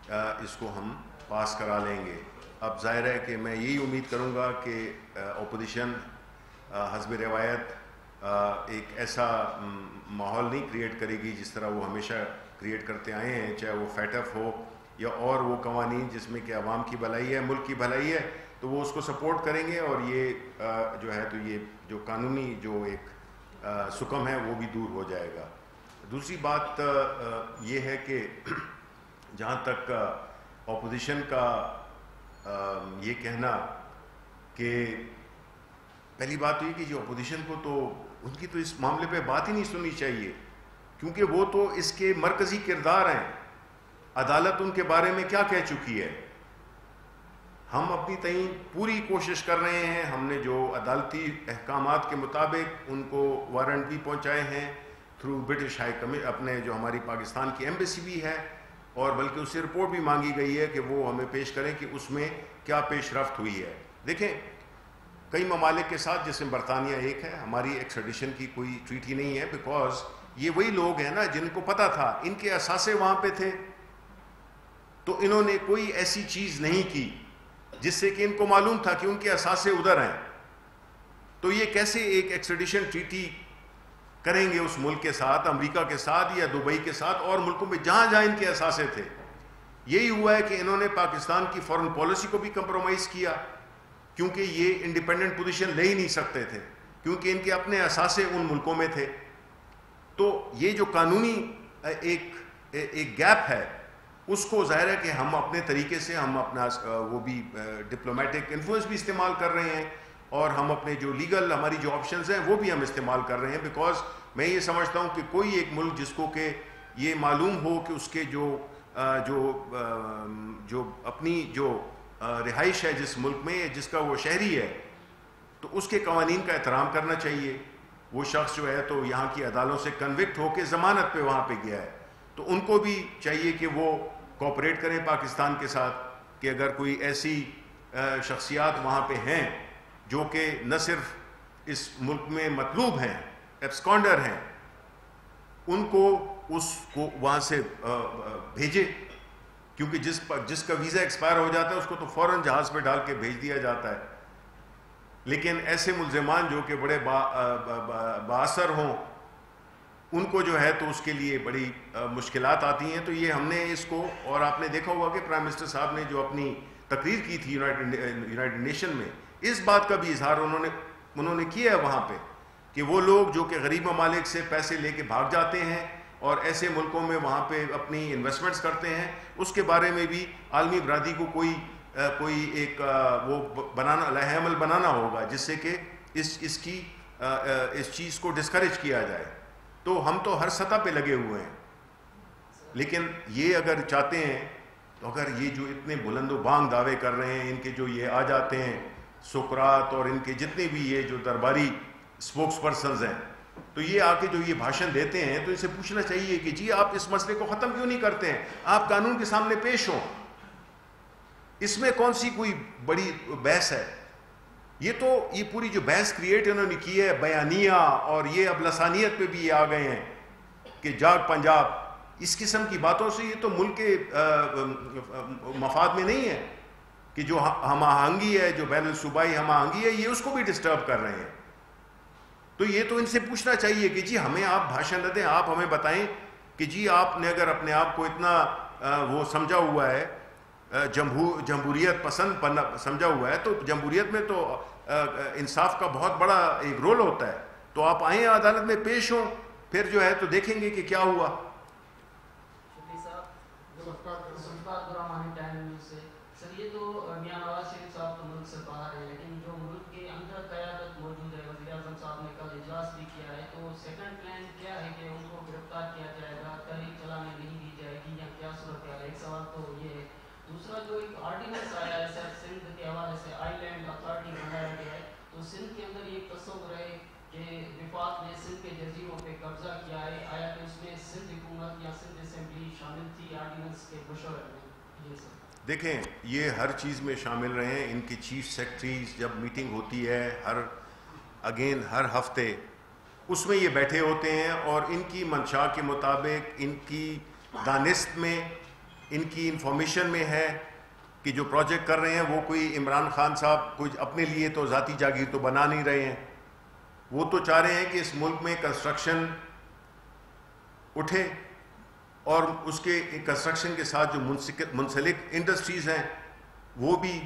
اس کو ہم پاس کرا لیں گے. اب ظاہر ہے کہ میں یہی امید کروں گا کہ اپوزیشن حسب روایت ایک ایسا ماحول نہیں کریٹ کرے گی جس طرح وہ ہمیشہ کریٹ کرتے آئے ہیں, چاہے وہ فیٹف ہو یا اور وہ قوانین جس میں کہ عوام کی بھلائی ہے, ملک کی بھلائی ہے, تو وہ اس کو سپورٹ کریں گے, اور یہ جو ہے تو یہ جو قانونی جو ایک سکم ہے وہ بھی دور ہو جائے گا. دوسری بات یہ ہے کہ جہاں تک اپوزیشن کا یہ کہنا کہ پہلی بات تو یہ کہ جو اپوزیشن کو تو ان کی تو اس معاملے پہ بات ہی نہیں سننی چاہیے, کیونکہ وہ تو اس کے مرکزی کردار ہیں. عدالت ان کے بارے میں کیا کہہ چکی ہے؟ ہم اپنی تئیں پوری کوشش کر رہے ہیں, ہم نے جو عدالتی احکامات کے مطابق ان کو وارنٹ بھی پہنچائے ہیں تھرو برٹش ہائی کمیشن, اپنے جو ہماری پاکستان کی ایمبیسی بھی ہے, اور بلکہ اس سے رپورٹ بھی مانگی گئی ہے کہ وہ ہمیں پیش کریں کہ اس میں کیا پیش رفت ہوئی ہے. دیکھیں کئی ممالک کے ساتھ جس میں برطانیہ ایک ہے, ہماری ایکسٹریڈیشن کی کوئی ٹریٹی نہیں ہے, بیکاز یہ وہی لوگ ہیں نا جن کو پتہ تھا, ان کے اثاثے وہاں پہ تھے, تو انہوں نے کوئی ایسی چیز نہیں کی جس سے کہ ان کو معلوم تھا کہ ان کے اثاثے ادھر ہیں. تو یہ کیسے ایک ایکسٹریڈیشن ٹریٹی کریں گے اس ملک کے ساتھ, امریکہ کے ساتھ یا دبئی کے ساتھ اور ملکوں میں جہاں جہاں ان کے اثاثے تھے. یہی ہوا ہے کہ انہوں نے پاکستان کی فورن پالیسی کو بھی کمپرومائز کیا, کیونکہ یہ انڈیپینڈنٹ پوزیشن لے ہی نہیں سکتے تھے, کیونکہ ان کے اپنے اثاثے ان ملکوں میں تھے. تو یہ جو قانونی ایک گیپ ہے, اس کو ظاہر ہے کہ ہم اپنے طریقے سے ہم اپنا وہ بھی ڈپلومیٹک انفلوئنس بھی استعمال کر رہے ہیں, اور ہم اپنے جو لیگل ہماری جو آپشنز ہیں وہ بھی ہم استعمال کر رہے ہیں. بیکاز میں یہ سمجھتا ہوں کہ کوئی ایک ملک جس کو کہ یہ معلوم ہو کہ اس کے جو اپنی جو رہائش ہے جس ملک میں, جس کا وہ شہری ہے, تو اس کے قوانین کا احترام کرنا چاہیے. وہ شخص جو ہے تو یہاں کی عدالتوں سے کنوکٹ ہو کے ضمانت پہ وہاں پہ گیا ہے, تو ان کو بھی چاہیے کہ وہ کوآپریٹ کریں پاکستان کے ساتھ, کہ اگر کوئی ایسی شخصیات وہاں پہ ہیں جو کہ نہ صرف اس ملک میں مطلوب ہیں, ایبسکانڈر ہیں, ان کو اس کو وہاں سے بھیجے, کیونکہ جس کا ویزا ایکسپائر ہو جاتا ہے اس کو تو فوراً جہاز پہ ڈال کے بھیج دیا جاتا ہے. لیکن ایسے ملزمان جو کہ بڑے بااثر ہوں, ان کو جو ہے تو اس کے لیے بڑی مشکلات آتی ہیں. تو یہ ہم نے اس کو, اور آپ نے دیکھا ہوگا کہ پرائم منسٹر صاحب نے جو اپنی تقریر کی تھی یونائٹڈ نیشن میں, اس بات کا بھی اظہار انہوں نے کیا ہے وہاں پہ, کہ وہ لوگ جو کہ غریب ممالک سے پیسے لے کے بھاگ جاتے ہیں اور ایسے ملکوں میں وہاں پہ اپنی انویسٹمنٹس کرتے ہیں, اس کے بارے میں بھی عالمی برادری کو کوئی ایک وہ بنانا, لائحہ عمل بنانا ہوگا جس سے کہ اس چیز کو ڈسکریج کیا جائے. تو ہم تو ہر سطح پہ لگے ہوئے ہیں, لیکن یہ اگر چاہتے ہیں تو اگر یہ جو اتنے بلند و بانگ دعوے کر رہے ہیں, ان کے جو یہ آ جاتے ہیں سقراط اور ان کے جتنے بھی یہ جو درباری اسپوکس پرسنز ہیں, تو یہ آ کے جو یہ بھاشن دیتے ہیں, تو ان سے پوچھنا چاہیے کہ جی آپ اس مسئلے کو ختم کیوں نہیں کرتے ہیں, آپ قانون کے سامنے پیش ہوں, اس میں کون سی کوئی بڑی بحث ہے. یہ پوری جو بحث کریٹ انہوں نے کی ہے بیانیہ, اور یہ اب لسانیت پہ بھی یہ آ گئے ہیں کہ جاگ پنجاب, اس قسم کی باتوں سے یہ تو ملک کے مفاد میں نہیں ہے, کہ جو ہم آہنگی ہے, جو بین الصوبائی ہم آہنگی ہے, یہ اس کو بھی ڈسٹرب کر رہے ہیں. تو یہ تو ان سے پوچھنا چاہیے کہ جی ہمیں آپ بھاشن نہ دیں, آپ ہمیں بتائیں کہ جی آپ نے اگر اپنے آپ کو اتنا وہ سمجھا ہوا ہے, جمہوریت پسند سمجھا ہوا ہے, تو جمہوریت میں تو انصاف کا بہت بڑا ایک رول ہوتا ہے. تو آپ آئیں عدالت میں پیش ہوں, پھر جو ہے تو دیکھیں گے کہ کیا ہوا. سر یہ تو میاں نواز شریف صاحب تو ملک سے باہر ہے, لیکن جو ملک کے اندر قیادت موجود ہے, وزیر اعظم صاحب نے کل اجلاس بھی کیا ہے, تو سیکنڈ پلان کیا ہے کہ ان کو گرفتار کیا جائے گا, تحریک چلانے نہیں دی جائے گی, یا کیا صورت ہے؟ ایک سوال تو یہ ہے. دوسرا جو ایک آرڈیننس آیا ہے سر سندھ کے حوالے سے, آئی لینڈ اتھارٹی بنایا گیا ہے, تو سندھ کے اندر یہ تصور ہے کہ وفاق نے سندھ کے جزیروں پہ قبضہ کیا ہے, آیا کہ اس میں سندھ حکومت یا سندھ اسمبلی شامل تھی آرڈیننس کے مشورے میں؟ یہ سر دیکھیں, یہ ہر چیز میں شامل رہے ہیں. ان کی چیف سیکرٹریز جب میٹنگ ہوتی ہے ہر ہفتے, اس میں یہ بیٹھے ہوتے ہیں, اور ان کی منشا کے مطابق, ان کی دانست میں ان کی انفارمیشن میں ہے کہ جو پروجیکٹ کر رہے ہیں وہ کوئی عمران خان صاحب کچھ اپنے لیے تو ذاتی جاگیر تو بنا نہیں رہے ہیں. وہ تو چاہ رہے ہیں کہ اس ملک میں کنسٹرکشن اٹھے اور اس کے کنسٹرکشن کے ساتھ جو منسلک انڈسٹریز ہیں وہ بھی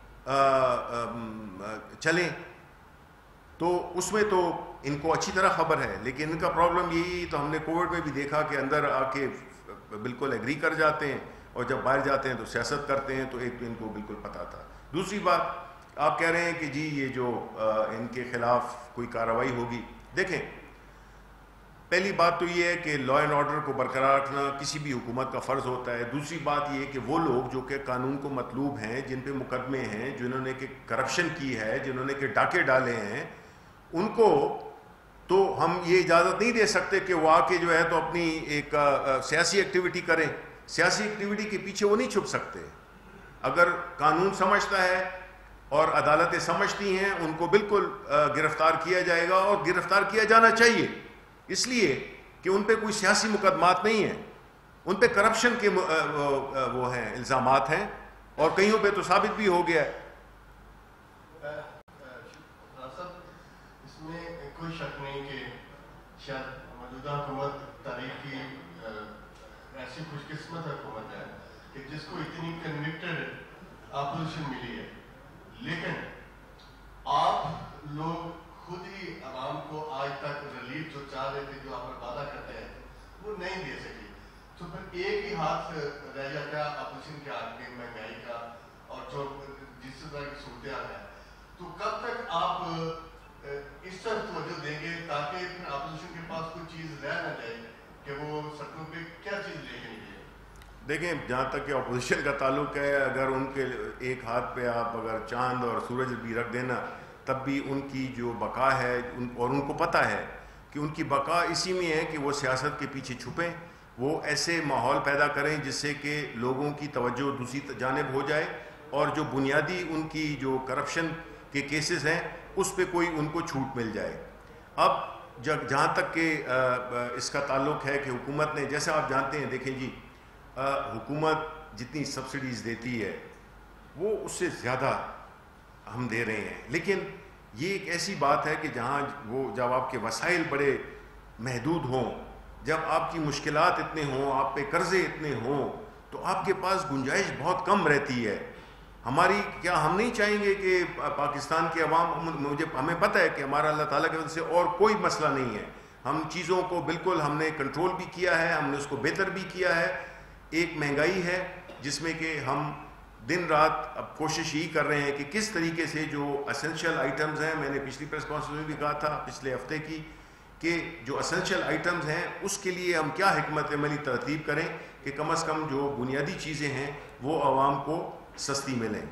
چلیں. تو اس میں تو ان کو اچھی طرح خبر ہے, لیکن ان کا پرابلم یہی تو ہم نے کووڈ میں بھی دیکھا کہ اندر آ کے بالکل ایگری کر جاتے ہیں اور جب باہر جاتے ہیں تو سیاست کرتے ہیں. تو ایک تو ان کو بالکل پتہ تھا. دوسری بات آپ کہہ رہے ہیں کہ جی یہ جو ان کے خلاف کوئی کارروائی ہوگی. دیکھیں, پہلی بات تو یہ ہے کہ لا اینڈ آرڈر کو برقرار رکھنا کسی بھی حکومت کا فرض ہوتا ہے. دوسری بات یہ ہے کہ وہ لوگ جو کہ قانون کو مطلوب ہیں, جن پہ مقدمے ہیں, جنہوں نے کہ کرپشن کی ہے, جنہوں نے کہ ڈاکے ڈالے ہیں, ان کو تو ہم یہ اجازت نہیں دے سکتے کہ وہ آ کے جو ہے تو اپنی ایک سیاسی ایکٹیویٹی کریں. سیاسی ایکٹیویٹی کے پیچھے وہ نہیں چھپ سکتے. اگر قانون سمجھتا ہے اور عدالتیں سمجھتی ہیں, ان کو بالکل گرفتار کیا جائے گا اور گرفتار کیا جانا چاہیے, اس لیے کہ ان پہ کوئی سیاسی مقدمات نہیں ہیں, ان پہ کرپشن کے وہ ہیں, الزامات ہیں, اور کئیوں پہ تو ثابت بھی ہو گیا ہے. اس میں کوئی شک نہیں کہ شاید موجودہ حکومت تاریخی ایسی خوش قسمت حکومت ہے کہ جس کو اتنی کنوکٹڈ اپوزیشن ملی ہے, لیکن آپ لوگ خود ہی عوام کو آج تک ریلیف جو چاہ رہے تھے, جو آپ پر وعدہ کرتے ہیں, وہ نہیں دے سکے. تو پھر ایک ہی ہاتھ رہ جاتا ہے اپوزیشن کے ہاتھ میں مہنگائی کا اور جو جس طرح کی صورتحال ہے. تو کب تک آپ اس طرف توجہ دیں گے تاکہ پھر اپوزیشن کے پاس کوئی چیز رہ نہ جائے کہ وہ سڑکوں پہ کیا چیز لے کے نکلے؟ دیکھیں, جہاں تک کہ اپوزیشن کا تعلق ہے, اگر ان کے ایک ہاتھ پہ آپ اگر چاند اور سورج بھی رکھ دینا, تب بھی ان کی جو بقا ہے, اور ان کو پتہ ہے کہ ان کی بقا اسی میں ہے کہ وہ سیاست کے پیچھے چھپیں, وہ ایسے ماحول پیدا کریں جس سے کہ لوگوں کی توجہ دوسری جانب ہو جائے, اور جو بنیادی ان کی جو کرپشن کے کیسز ہیں اس پہ کوئی ان کو چھوٹ مل جائے. اب جہاں تک کہ اس کا تعلق ہے کہ حکومت نے, جیسے آپ جانتے ہیں, دیکھیں جی, حکومت جتنی سبسڈیز دیتی ہے وہ اس سے زیادہ ہم دے رہے ہیں, لیکن یہ ایک ایسی بات ہے کہ جہاں وہ جب آپ کے وسائل بڑے محدود ہوں, جب آپ کی مشکلات اتنے ہوں, آپ پہ قرضے اتنے ہوں, تو آپ کے پاس گنجائش بہت کم رہتی ہے. ہماری کیا ہم نہیں چاہیں گے کہ پاکستان کے عوام, ہمیں پتہ ہے کہ ہمارا اللہ تعالیٰ کی وجہ سے اور کوئی مسئلہ نہیں ہے, ہم چیزوں کو بالکل ہم نے کنٹرول بھی کیا ہے, ہم نے اس کو بہتر بھی کیا ہے. ایک مہنگائی ہے جس میں کہ ہم دن رات اب کوشش یہی کر رہے ہیں کہ کس طریقے سے جو اسینشیل آئٹمز ہیں, میں نے پچھلی پریس کانفرنس میں بھی کہا تھا پچھلے ہفتے کی, کہ جو اسینشیل آئٹمز ہیں اس کے لیے ہم کیا حکمت عملی ترتیب کریں کہ کم از کم جو بنیادی چیزیں ہیں وہ عوام کو سستی ملیں.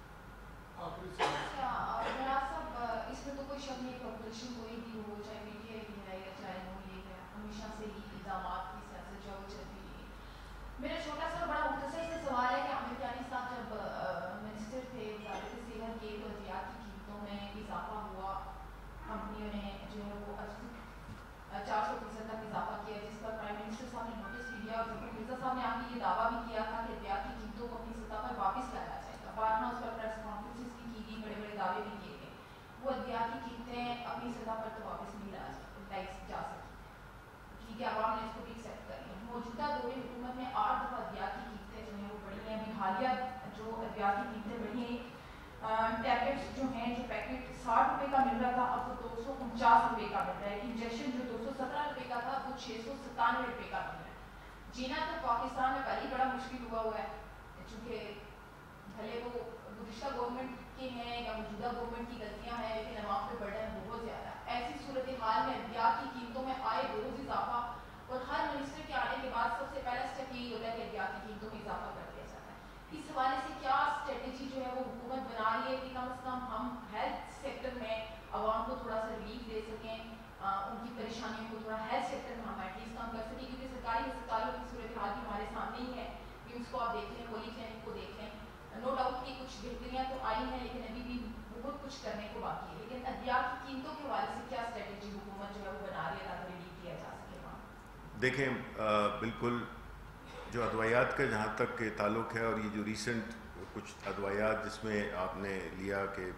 اس میں تو کوئی شک نہیں کہ اپوزیشن کوئی بھی ہو, چاہے پی ٹی آئی بھی ہے یا چاہے نون لیگ ہے, ہمیشہ سے ہی الزامات کی سیاست جو چلتی ہے. میرا چھوٹا سا بڑا مختصر سے سوال ہے کہ عامر یانی صاحب جب منسٹر تھے وزارت صحت کے, تو ادویات کی قیمتوں میں اضافہ ہوا, کمپنیوں نے جو ہے وہ 400% تک اضافہ کیا, جس پر پرائم منسٹر صاحب نے نوٹس بھی دیا, اور مرزا صاحب نے آ کے یہ دعویٰ بھی کیا تھا کہ ادویات کی قیمتوں کو اپنی سطح پر واپس لایا جائے گا. بارہا اس پر پریس کانفرنسز بھی کی گئی, بڑے بڑے دعوے بھی کیے گئے. وہ ادویات کی قیمتیں اپنی سطح پر تو واپس نہیں لائی جا سکی. ٹھیک ہے, عوام نے اس کو بھی ایکسیپٹ کر لیا. موجودہ دور حکومت میں 8 دفعہ ادویات کی قیمتیں جو ہیں وہ بڑھی ہیں. ابھی حالیہ جو ادویات کی قیمتیں بڑھی ہیں, ٹیبلٹس جو ہیں, جو پیکٹ 60 روپے کا مل رہا تھا اب وہ 249 روپے کا مل رہا ہے. انجیکشن جو 217 روپے کا تھا وہ 697 روپے کا مل رہا ہے. جینا تو پاکستان میں پہلے بڑا مشکل ہوا ہے, چونکہ بھلے وہ گزشتہ گورنمنٹ کے ہیں یا موجودہ گورنمنٹ کی غلطیاں ہیں, لیکن عوام پہ برڈن بہت زیادہ ہے. ایسی صورتحال میں ادویات کی قیمتوں میں آئے روز اضافہ, اور ہر منسٹر کے آنے کے بعد سب سے پہلا اسٹیپ یہی ہوتا ہے کہ ادویات کی قیمتوں میں اضافہ کر دیا جاتا ہے. اس حوالے سے کیا اسٹریٹجی جو ہے وہ حکومت بنا رہی ہے کہ کم از کم ہم ہیلتھ سیکٹر میں عوام کو تھوڑا سا ریلیف دے سکیں, ان کی پریشانیوں کو تھوڑا ہیلتھ سیکٹر میں ہم ایٹ لیسٹ کم کر سکیں, کیونکہ سرکاری ہسپتالوں کی صورتحال بھی ہمارے سامنے ہی ہے. کہ اس کو آپ دیکھ لیں, پولی کلینک کو دیکھ لیں, نو ڈاؤٹ کہ کچھ بہتریاں تو آئی ہیں, لیکن ابھی بھی بہت کچھ کرنے کو باقی ہے. لیکن ادویات کی قیمتوں کے حوالے سے کیا اسٹریٹجی حکومت جو ہے وہ بنا رہی ہے تاکہ ریلیف دیا جا سکے وہاں؟ دیکھیں, بالکل جو ادویات کا جہاں تک کہ تعلق ہے، اور یہ جو ریسنٹ کچھ ادویات جس میں آپ نے لیا کہ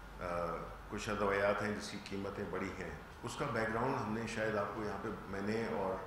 کچھ ادویات ہیں جس کی قیمتیں بڑی ہیں، اس کا بیک گراؤنڈ ہم نے شاید آپ کو یہاں پہ میں نے اور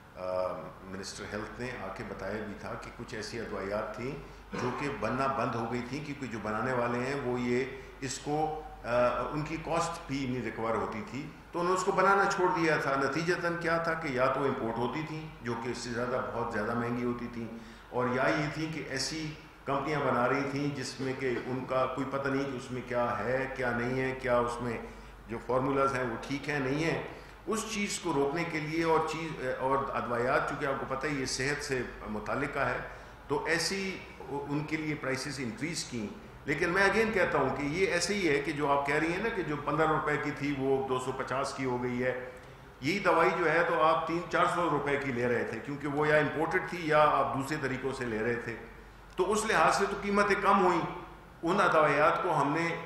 منسٹر ہیلتھ نے آ کے بتایا بھی تھا کہ کچھ ایسی ادویات تھیں جو کہ بننا بند ہو گئی تھیں، کیونکہ جو بنانے والے ہیں وہ اس کو ان کی کاسٹ بھی نہیں ریکور ہوتی تھی، تو انہوں نے اس کو بنانا چھوڑ دیا تھا۔ نتیجتاً کیا تھا کہ یا تو امپورٹ ہوتی تھیں جو کہ اس سے زیادہ بہت زیادہ مہنگی ہوتی تھیں، اور یا یہ تھی کہ ایسی کمپنیاں بنا رہی تھیں جس میں کہ ان کا کوئی پتہ نہیں کہ اس میں کیا ہے کیا نہیں ہے، کیا اس میں جو فارمولاز ہیں وہ ٹھیک ہیں نہیں ہیں۔ اس چیز کو روکنے کے لیے اور ادویات چونکہ آپ کو پتہ ہے یہ صحت سے متعلقہ ہے، تو ایسی ان کے لیے پرائسز انکریز کیں۔ لیکن میں اگین کہتا ہوں کہ یہ ایسے ہی ہے کہ جو آپ کہہ رہی ہیں نا کہ جو 15 روپے کی تھی وہ 250 کی ہو گئی ہے، یہی دوائی جو ہے تو آپ 300-400 روپے کی لے رہے تھے، کیونکہ وہ یا امپورٹڈ تھی یا آپ دوسرے طریقوں سے لے رہے تھے، تو اس لحاظ سے تو قیمتیں کم ہوئیں۔ ان ادویات کو ہم نے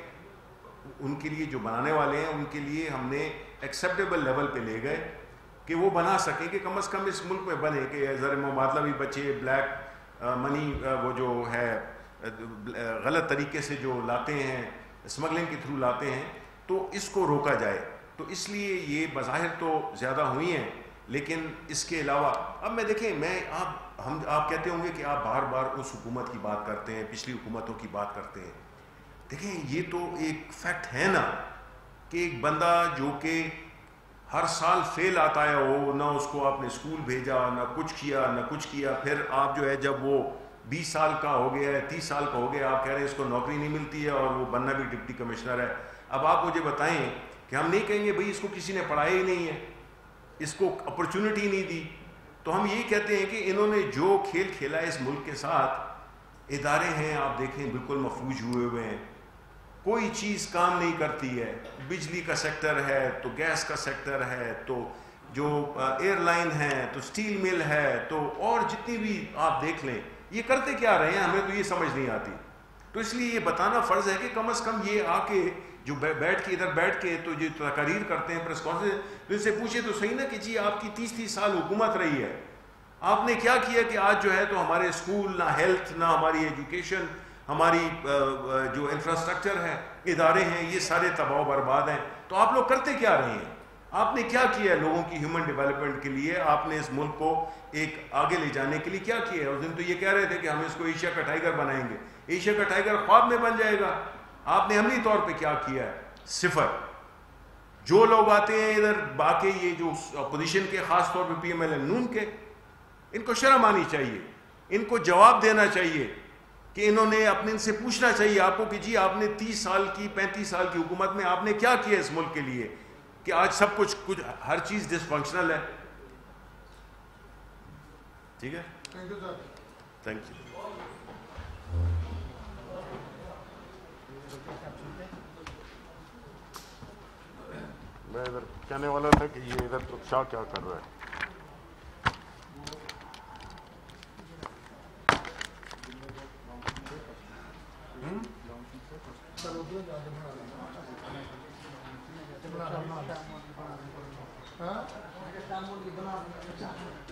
ان کے لیے جو بنانے والے ہیں ان کے لیے ہم نے ایکسیپٹیبل لیول پہ لے گئے کہ وہ بنا سکیں، کہ کم از کم اس ملک میں بنے کہ زر مبادلہ بھی بچے، بلیک منی وہ جو ہے غلط طریقے سے جو لاتے ہیں اسمگلنگ کے تھرو لاتے ہیں، تو اس کو روکا جائے۔ تو اس لیے یہ بظاہر تو زیادہ ہوئی ہیں، لیکن اس کے علاوہ اب میں دیکھیں آپ کہتے ہوں گے کہ آپ بار بار اس حکومت کی بات کرتے ہیں، پچھلی حکومتوں کی بات کرتے ہیں۔ دیکھیں یہ تو ایک فیکٹ ہے نا کہ ایک بندہ جو کہ ہر سال فیل آتا ہے، ہو نہ اس کو آپ نے اسکول بھیجا، نہ کچھ کیا، پھر آپ جو ہے جب وہ 20 سال کا ہو گیا ہے، 30 سال کا ہو گیا، آپ کہہ رہے ہیں اس کو نوکری نہیں ملتی ہے اور وہ بننا بھی ڈپٹی کمشنر ہے۔ اب آپ مجھے بتائیں کہ ہم نہیں کہیں گے بھئی اس کو کسی نے پڑھایا ہی نہیں ہے، اس کو اپرچونٹی نہیں دی، تو ہم یہی کہتے ہیں کہ انہوں نے جو کھیل کھیلا ہے اس ملک کے ساتھ، ادارے ہیں آپ دیکھیں بالکل مفلوج ہوئے ہیں، کوئی چیز کام نہیں کرتی ہے۔ بجلی کا سیکٹر ہے تو گیس کا سیکٹر ہے، تو جو ایئر لائن ہے تو سٹیل مل ہے، تو اور جتنی بھی آپ دیکھ لیں، یہ کرتے کیا رہے ہیں ہمیں تو یہ سمجھ نہیں آتی۔ تو اس لیے یہ بتانا فرض ہے کہ کم از کم یہ آ کے جو ادھر بیٹھ کے تو جو تقاریر کرتے ہیں پریس کانفرنس، تو ان سے پوچھے تو صحیح نا کہ جی آپ کی 30 سال حکومت رہی ہے، آپ نے کیا کیا کہ آج جو ہے تو ہمارے اسکول نہ ہیلتھ نہ ہماری ایجوکیشن، ہماری جو انفراسٹرکچر ہے، ادارے ہیں، یہ سارے تباہ و برباد ہیں۔ تو آپ لوگ کرتے کیا رہے ہیں؟ آپ نے کیا کیا ہے لوگوں کی ہیومن ڈیولپمنٹ کے لیے؟ آپ نے اس ملک کو ایک آگے لے جانے کے لیے کیا کیا ہے؟ اس دن تو یہ کہہ رہے تھے کہ ہم اس کو ایشیا کا ٹائیگر بنائیں گے، ایشیا کا ٹائیگر خواب میں بن جائے گا۔ آپ نے عملی طور پہ کیا کیا ہے؟ صفر۔ جو لوگ آتے ہیں ادھر باقی یہ جو اپوزیشن کے، خاص طور پہ پی ایم ایل این نون کے، ان کو شرم آنی چاہیے، ان کو جواب دینا چاہیے کہ انہوں نے اپنے ان سے پوچھنا چاہیے آپ کو کہ جی آپ نے 30 سال کی 35 سال کی حکومت میں آپ نے کیا کیا اس ملک کے لیے کہ آج سب کچھ ہر چیز ڈس فنکشنل ہے۔ ٹھیک ہے، تھینک یو۔ میں ادھر کہنے والا تھا کہ یہ ادھر تو شاہ کیا کر رہا ہے۔ ہاں